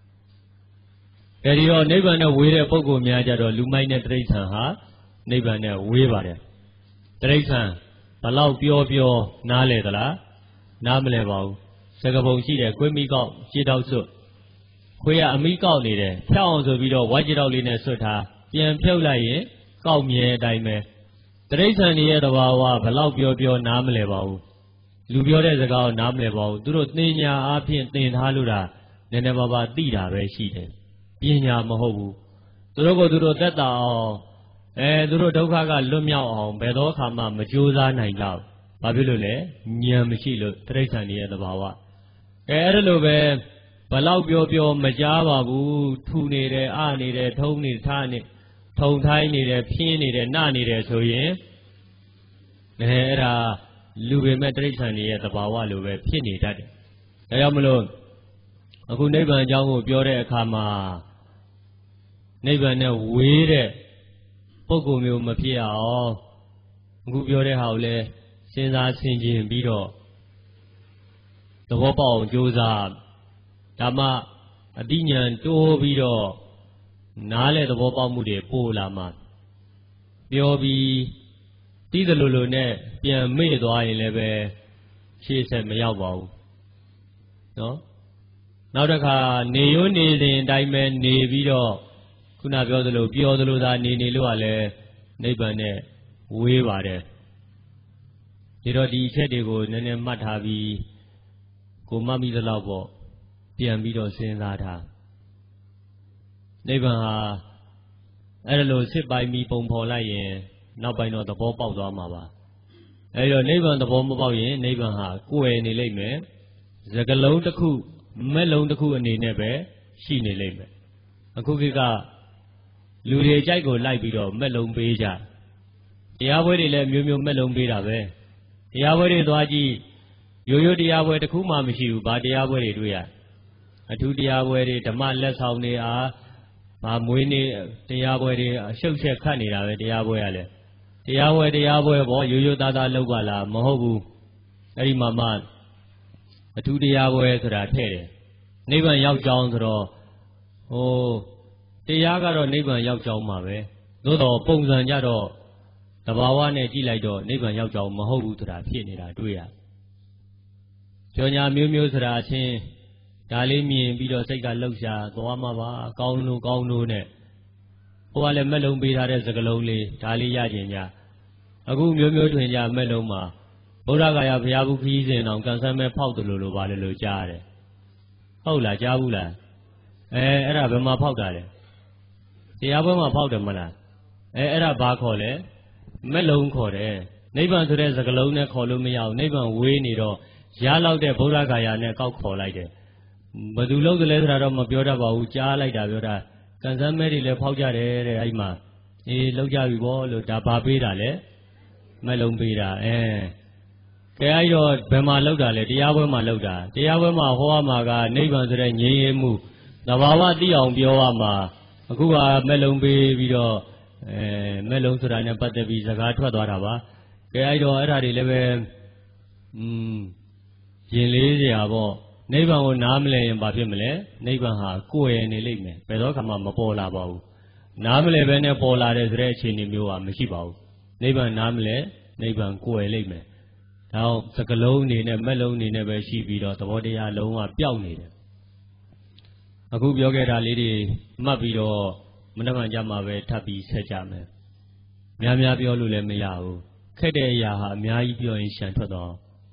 အဲဒီတော့နိဗ္ဗာန်နဲ့ဝေးတဲ့ပုဂ္ဂိုလ်များကြတော့လူမိုက်နဲ့တိရစ္ဆာန်ဟာနိဗ္ဗာန်နဲ့ဝေးပါတယ်တိရစ္ဆာန်ဘလောက်ပြောပြောနားလေသလားနားမလဲပါဘူးစကပုံရှိတယ်ခွေးမိကောက်ရှင်းတော့စွတ်ခွေးကအမိကောက်နေတယ်ဖြောက်အောင်ဆိုပြီးတော့ဝါကြတော့လေးနဲ့ဆွတ်ထားပြန်ဖြုတ်လိုက်ရင်ကောက်မြဲအတိုင်းပဲတိရစ္ဆာန်ရဲ့သဘာဝဘလောက်ပြောပြောနားမလဲပါဘူးလူပြောတဲ့စကားကိုနားမလဲပါဘူးသူတို့သင်ညာအားဖြင့်သင်ထားလို့တာနည်းနည်းပါးပါးသိတာပဲရှိတယ်ပညာမဟုတ်ဘူးသူတို့ကိုသူတို့သက်သာအောင်အဲသူတို့ဒုက္ခကလွတ်မြောက်အောင်ဘယ်တော့ခါမှမကြိုးစားနိုင်တော့ဘာဖြစ်လို့လဲဉာဏ်မရှိလို့တိရစ္ဆာန်ရဲ့သဘာဝအဲအဲ့လိုပဲဘလောက်ပြောပြောမကြားပါဘူးထူနေတယ်အနေတယ်ထုံးနေထားနေထုံထိုင်းနေတယ်ဖြင်းနေတယ်နနေတယ်ဆိုရင်အဲအဲ့ဒါလူပေမဲ့တိရစ္ဆာန်ရဲ့သဘာဝလိုပဲဖြစ်နေတတ်တယ်ဒါကြောင့်မလို့အခုနိဗ္ဗာန်အကြောင်းကိုပြောတဲ့အခါမှာနိဗ္ဗာန်နဲ့ဝေးတဲ့ပုဂ္ဂိုလ်မျိုးမဖြစ်အောင်အခုပြောတဲ့ဟာကိုလည်းစဉ်းစားဆင်ခြင်ပြီးတော့သဘောပေါက်အောင်ကြိုးစားဒါမှအတိညာဏ်တိုးပြီးတော့နားလေသဘောပေါက်မှုတွေပို့လာမှာပြောပြီးတီးသလိုလိုနဲ့ပြန်မေ့သွားရင်လည်းပဲရှေ့ဆက်မရောက်ပါဘူးနော်နောက်တစ်ခါနေရိုးနေစဉ်အတိုင်းပဲနေပြီးတော့ခုနပြောသလိုပြောသလိုသာနေနေလို့ကလည်းနိဗ္ဗာန်နဲ့ဝေးပါတယ်ဒီတော့ဒီအချက်တွေကိုနည်းနည်းမှတ်ထားပြီးကိုမှတ်မိသလောက်ပေါ့ပြန်ပြီးတော့စဉ်းစားထားနိဗ္ဗာန်ဟာအဲ့လိုစစ်ပိုင်ပြီးပုံဖော်လိုက်ရင်နောက်ပိုင်းတော့သဘောပေါက်သွားမှာပါအဲ့တော့နိဗ္ဗာန်သဘောမပေါက်ရင်နိဗ္ဗာန်ဟာကိုယ်နေလိမ့်မယ်စကလုံးတစ်ခုမဲ့လုံးတစ်ခုအနေနဲ့ပဲရှိနေလိမ့်မယ်အခုခေတ်ကလူတွေကြိုက်ကိုလိုက်ပြီးတော့မဲ့လုံးပေးကြတရားပွဲတွေလည်းမျိုးမျိုးမဲ့လုံးပေးတာပဲတရားပွဲတွေသွားကြည့်ရိုးရိုးတရားပွဲတစ်ခုမှမရှိဘူးဘာတရားပွဲတွေတွေ့ရအထူးတရားပွဲတွေဓမ္မလက်ဆောင်တွေအားဘာမွေးနေ့တရားပွဲတွေအရှုပ်ချက်ခတ်နေတာပဲတရားပွဲရလဲတရားပွဲတရားပွဲပေါ့ရိုးရိုးသားသားလောက်ပါလားမဟုတ်ဘူးအဲ့ဒီမှာမှအထူးတရားပွဲဆိုတာထည့်တယ်နိဗ္ဗာန်ရောက်ကြောင်းဆိုတော့ဟိုတရားကတော့နိဗ္ဗာန်ရောက်ကြောင်းမှာပဲသို့တော့ပုံစံကြတော့တဘာဝနဲ့ကြည့်လိုက်တော့နိဗ္ဗာန်ရောက်ကြောင်းမဟုတ်ဘူးဆိုတာဖြစ်နေတာတွေ့ရကျော်ညာမျိုးမျိုးဆိုတာအချင်းဒါလေးမြင်ပြီးတော့စိတ်ကလှုပ်ရှားသွားမှာပါကောင်းလို့ကောင်းလို့နဲ့ဟိုကလည်းမက်လုံးပေးထားတဲ့စကလုံးလေးဒါလေးရကျင်ကြအခုမျိုးမျိုးတွင်ကြမက်လုံးမှာဗုဒ္ဓဂါယာဘုရားဘူးခီးစဉ်အောင်ကန်ဆန်းမဲ့ဖောက်တယ်လို့လို့ပါလေလို့ကြားရတယ်ဟုတ်လားကြားဘူးလားအဲအဲ့ဒါဘယ်မှာဖောက်တာလဲတရားပွဲမှာဖောက်တယ်မလားအဲအဲ့ဒါဘာခေါ်လဲမက်လုံးခေါ်တယ်နိဗ္ဗာန်ဆိုတဲ့စကလုံးနဲ့ခေါ်လို့မရဘူးနိဗ္ဗာန်ဝေးနေတော့ရလောက်တဲ့ဗုဒ္ဓဂါယာနဲ့ကောက်ခေါ်လိုက်တယ်ဘယ်သူလုပ်တယ်လဲဆိုတာတော့မပြောတတ်ပါဘူးကြားလိုက်တာပြောတာကန်ဆန်းမဲတွေလည်းဖောက်ကြတယ်တဲ့အဲ့မှာအေးလောက်ကြပြီဗောလို့ဒါဘာပေးတာလဲမက်လုံးပေးတာအဲကဲအဲ့တော့ဘယ်မှာလောက်တာလဲတရားပွဲမှာလောက်တာတရားပွဲမှာဟောရမှာကနိဗ္ဗာန်ဆိုတဲ့ငြိမ်းရမှုသဘာဝသိအောင်ပြောရမှာအခုကမက်လုံးပေးပြီးတော့အဲမက်လုံးဆိုတာနဲ့ပတ်သက်ပြီးစကားထွက်သွားတာပါကဲအဲ့တော့အဲ့ဒါတွေလည်းပဲอืมရင်လေးစရာပေါ့နိဗ္ဗာန်ကိုနားမလဲရင်ဘာဖြစ်မလဲနိဗ္ဗာန်ဟာကိုယ်ရနေလိမ့်မယ်ဘယ်တော့မှမပေါ်လာပါဘူးနားမလဲပဲနဲ့ပေါ်လာတဲ့ဆိုတဲ့အခြေအနေမျိုးကမရှိပါဘူးနိဗ္ဗာန်နားမလဲနိဗ္ဗာန်ကိုယ်ရလိမ့်မယ်ဒါအောင်စကလုံးအနေနဲ့မက်လုံးအနေနဲ့ပဲရှိပြီးတော့သဘောတရားလုံးဝပျောက်နေတယ်အခုပြောခဲ့တာလေးတွေမှတ်ပြီးတော့မနှမှန်ကြမှာပဲထပ်ပြီးဆက်ကြမယ်များများပြောလို့လည်းမရဘူးခက်တဲ့အရာဟာအများကြီးပြောရင်ရှံထွက်တော့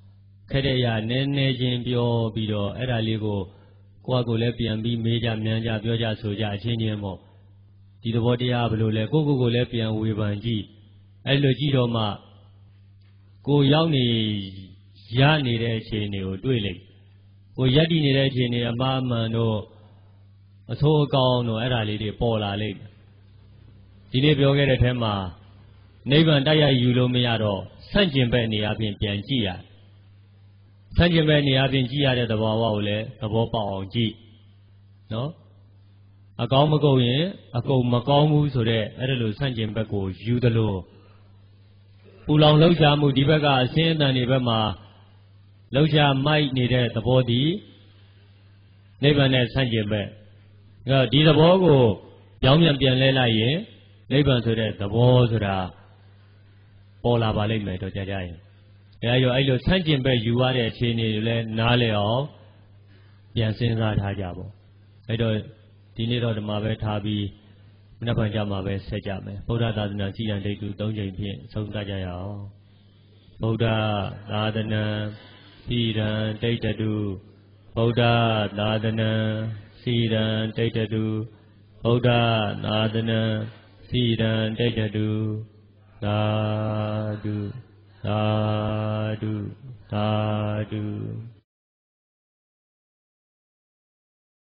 ခဲ့တဲ့ရနည်းနည်းချင်းပြောပြီးတော့အဲ့ဒါလေးကိုကိုယ့်အကိုလည်းပြန်ပြီးမေးကြမြန်ကြပြောကြဆိုကြအချင်းချင်းပေါ့ဒီသဘောတရားဘယ်လိုလဲကိုယ့်ကိုယ်ကိုလည်းပြန်ဝေဖန်ကြည့်အဲ့လိုကြည့်တော့မှကိုရောက်နေရနေတဲ့အခြေအနေကိုတွေ့လိုက်ကိုရက်တည်နေတဲ့အခြေအနေအမှားအမှန်တို့အဆိုးအကောင်းတို့အဲ့ဒါလေးတွေပေါ်လာလိမ့်ဒီနေ့ပြောခဲ့တဲ့ထဲမှာနိဗ္ဗာန်တိုက်ရိုက်ယူလို့မရတော့ဆန့်ကျင်ဘက်နေရာပြင်ပြန်ကြည့်ရဆန့်ကျင်ဘက်နေရာပြင်ကြည့်ရတဲ့သဘောဝကိုလည်းသဘောပေါက်အောင်ကြည့်နော်အကောင်းမကုန်ရင်အကုန်မကောင်းဘူးဆိုတဲ့အဲ့ဒါလိုဆန့်ကျင်ဘက်ကိုယူသလိုပူလောင်လှုပ်ရှားမှုဒီဘက်ကအစင်းအတန်တွေဘက်မှာလှုပ်ရှားမိုက်နေတဲ့သဘောတည်နိဗ္ဗာန်နဲ့ဆန့်ကျင်ဘက်ဒီသဘောကိုပြောင်းပြန်ပြန်လဲလိုက်ရင်နိဗ္ဗာန်ဆိုတဲ့သဘောဆိုတာပေါ်လာပါလိမ့်မယ်တော့ကြာကြာရင်အဲဒါကြောင့်အဲ့လိုဆန့်ကျင်ဘက်ယူရတဲ့အခြေအနေတွေလည်းနားလည်အောင်ပြန်စဉ်းစားထားကြပါအဲ့တော့ဒီနေ့တော့ဒီမှာပဲထားပြီးမနက်ဖြန်ကြမှာပဲဆက်ကြမယ်ဗုဒ္ဓသာသနာစီရန်ဒိဋ္ဌုသုံးချိန်ဖြင့်ဆုံးသတ်ကြရအောင်ဗုဒ္ဓသာသနာစီရန်ဒိဋ္ဌုဗုဒ္ဓသာသနာစီရန်ဒိဋ္ဌုဗုဒ္ဓသာသနာစီရန်ဒိဋ္ဌုသာဓုသာဓုသာဓု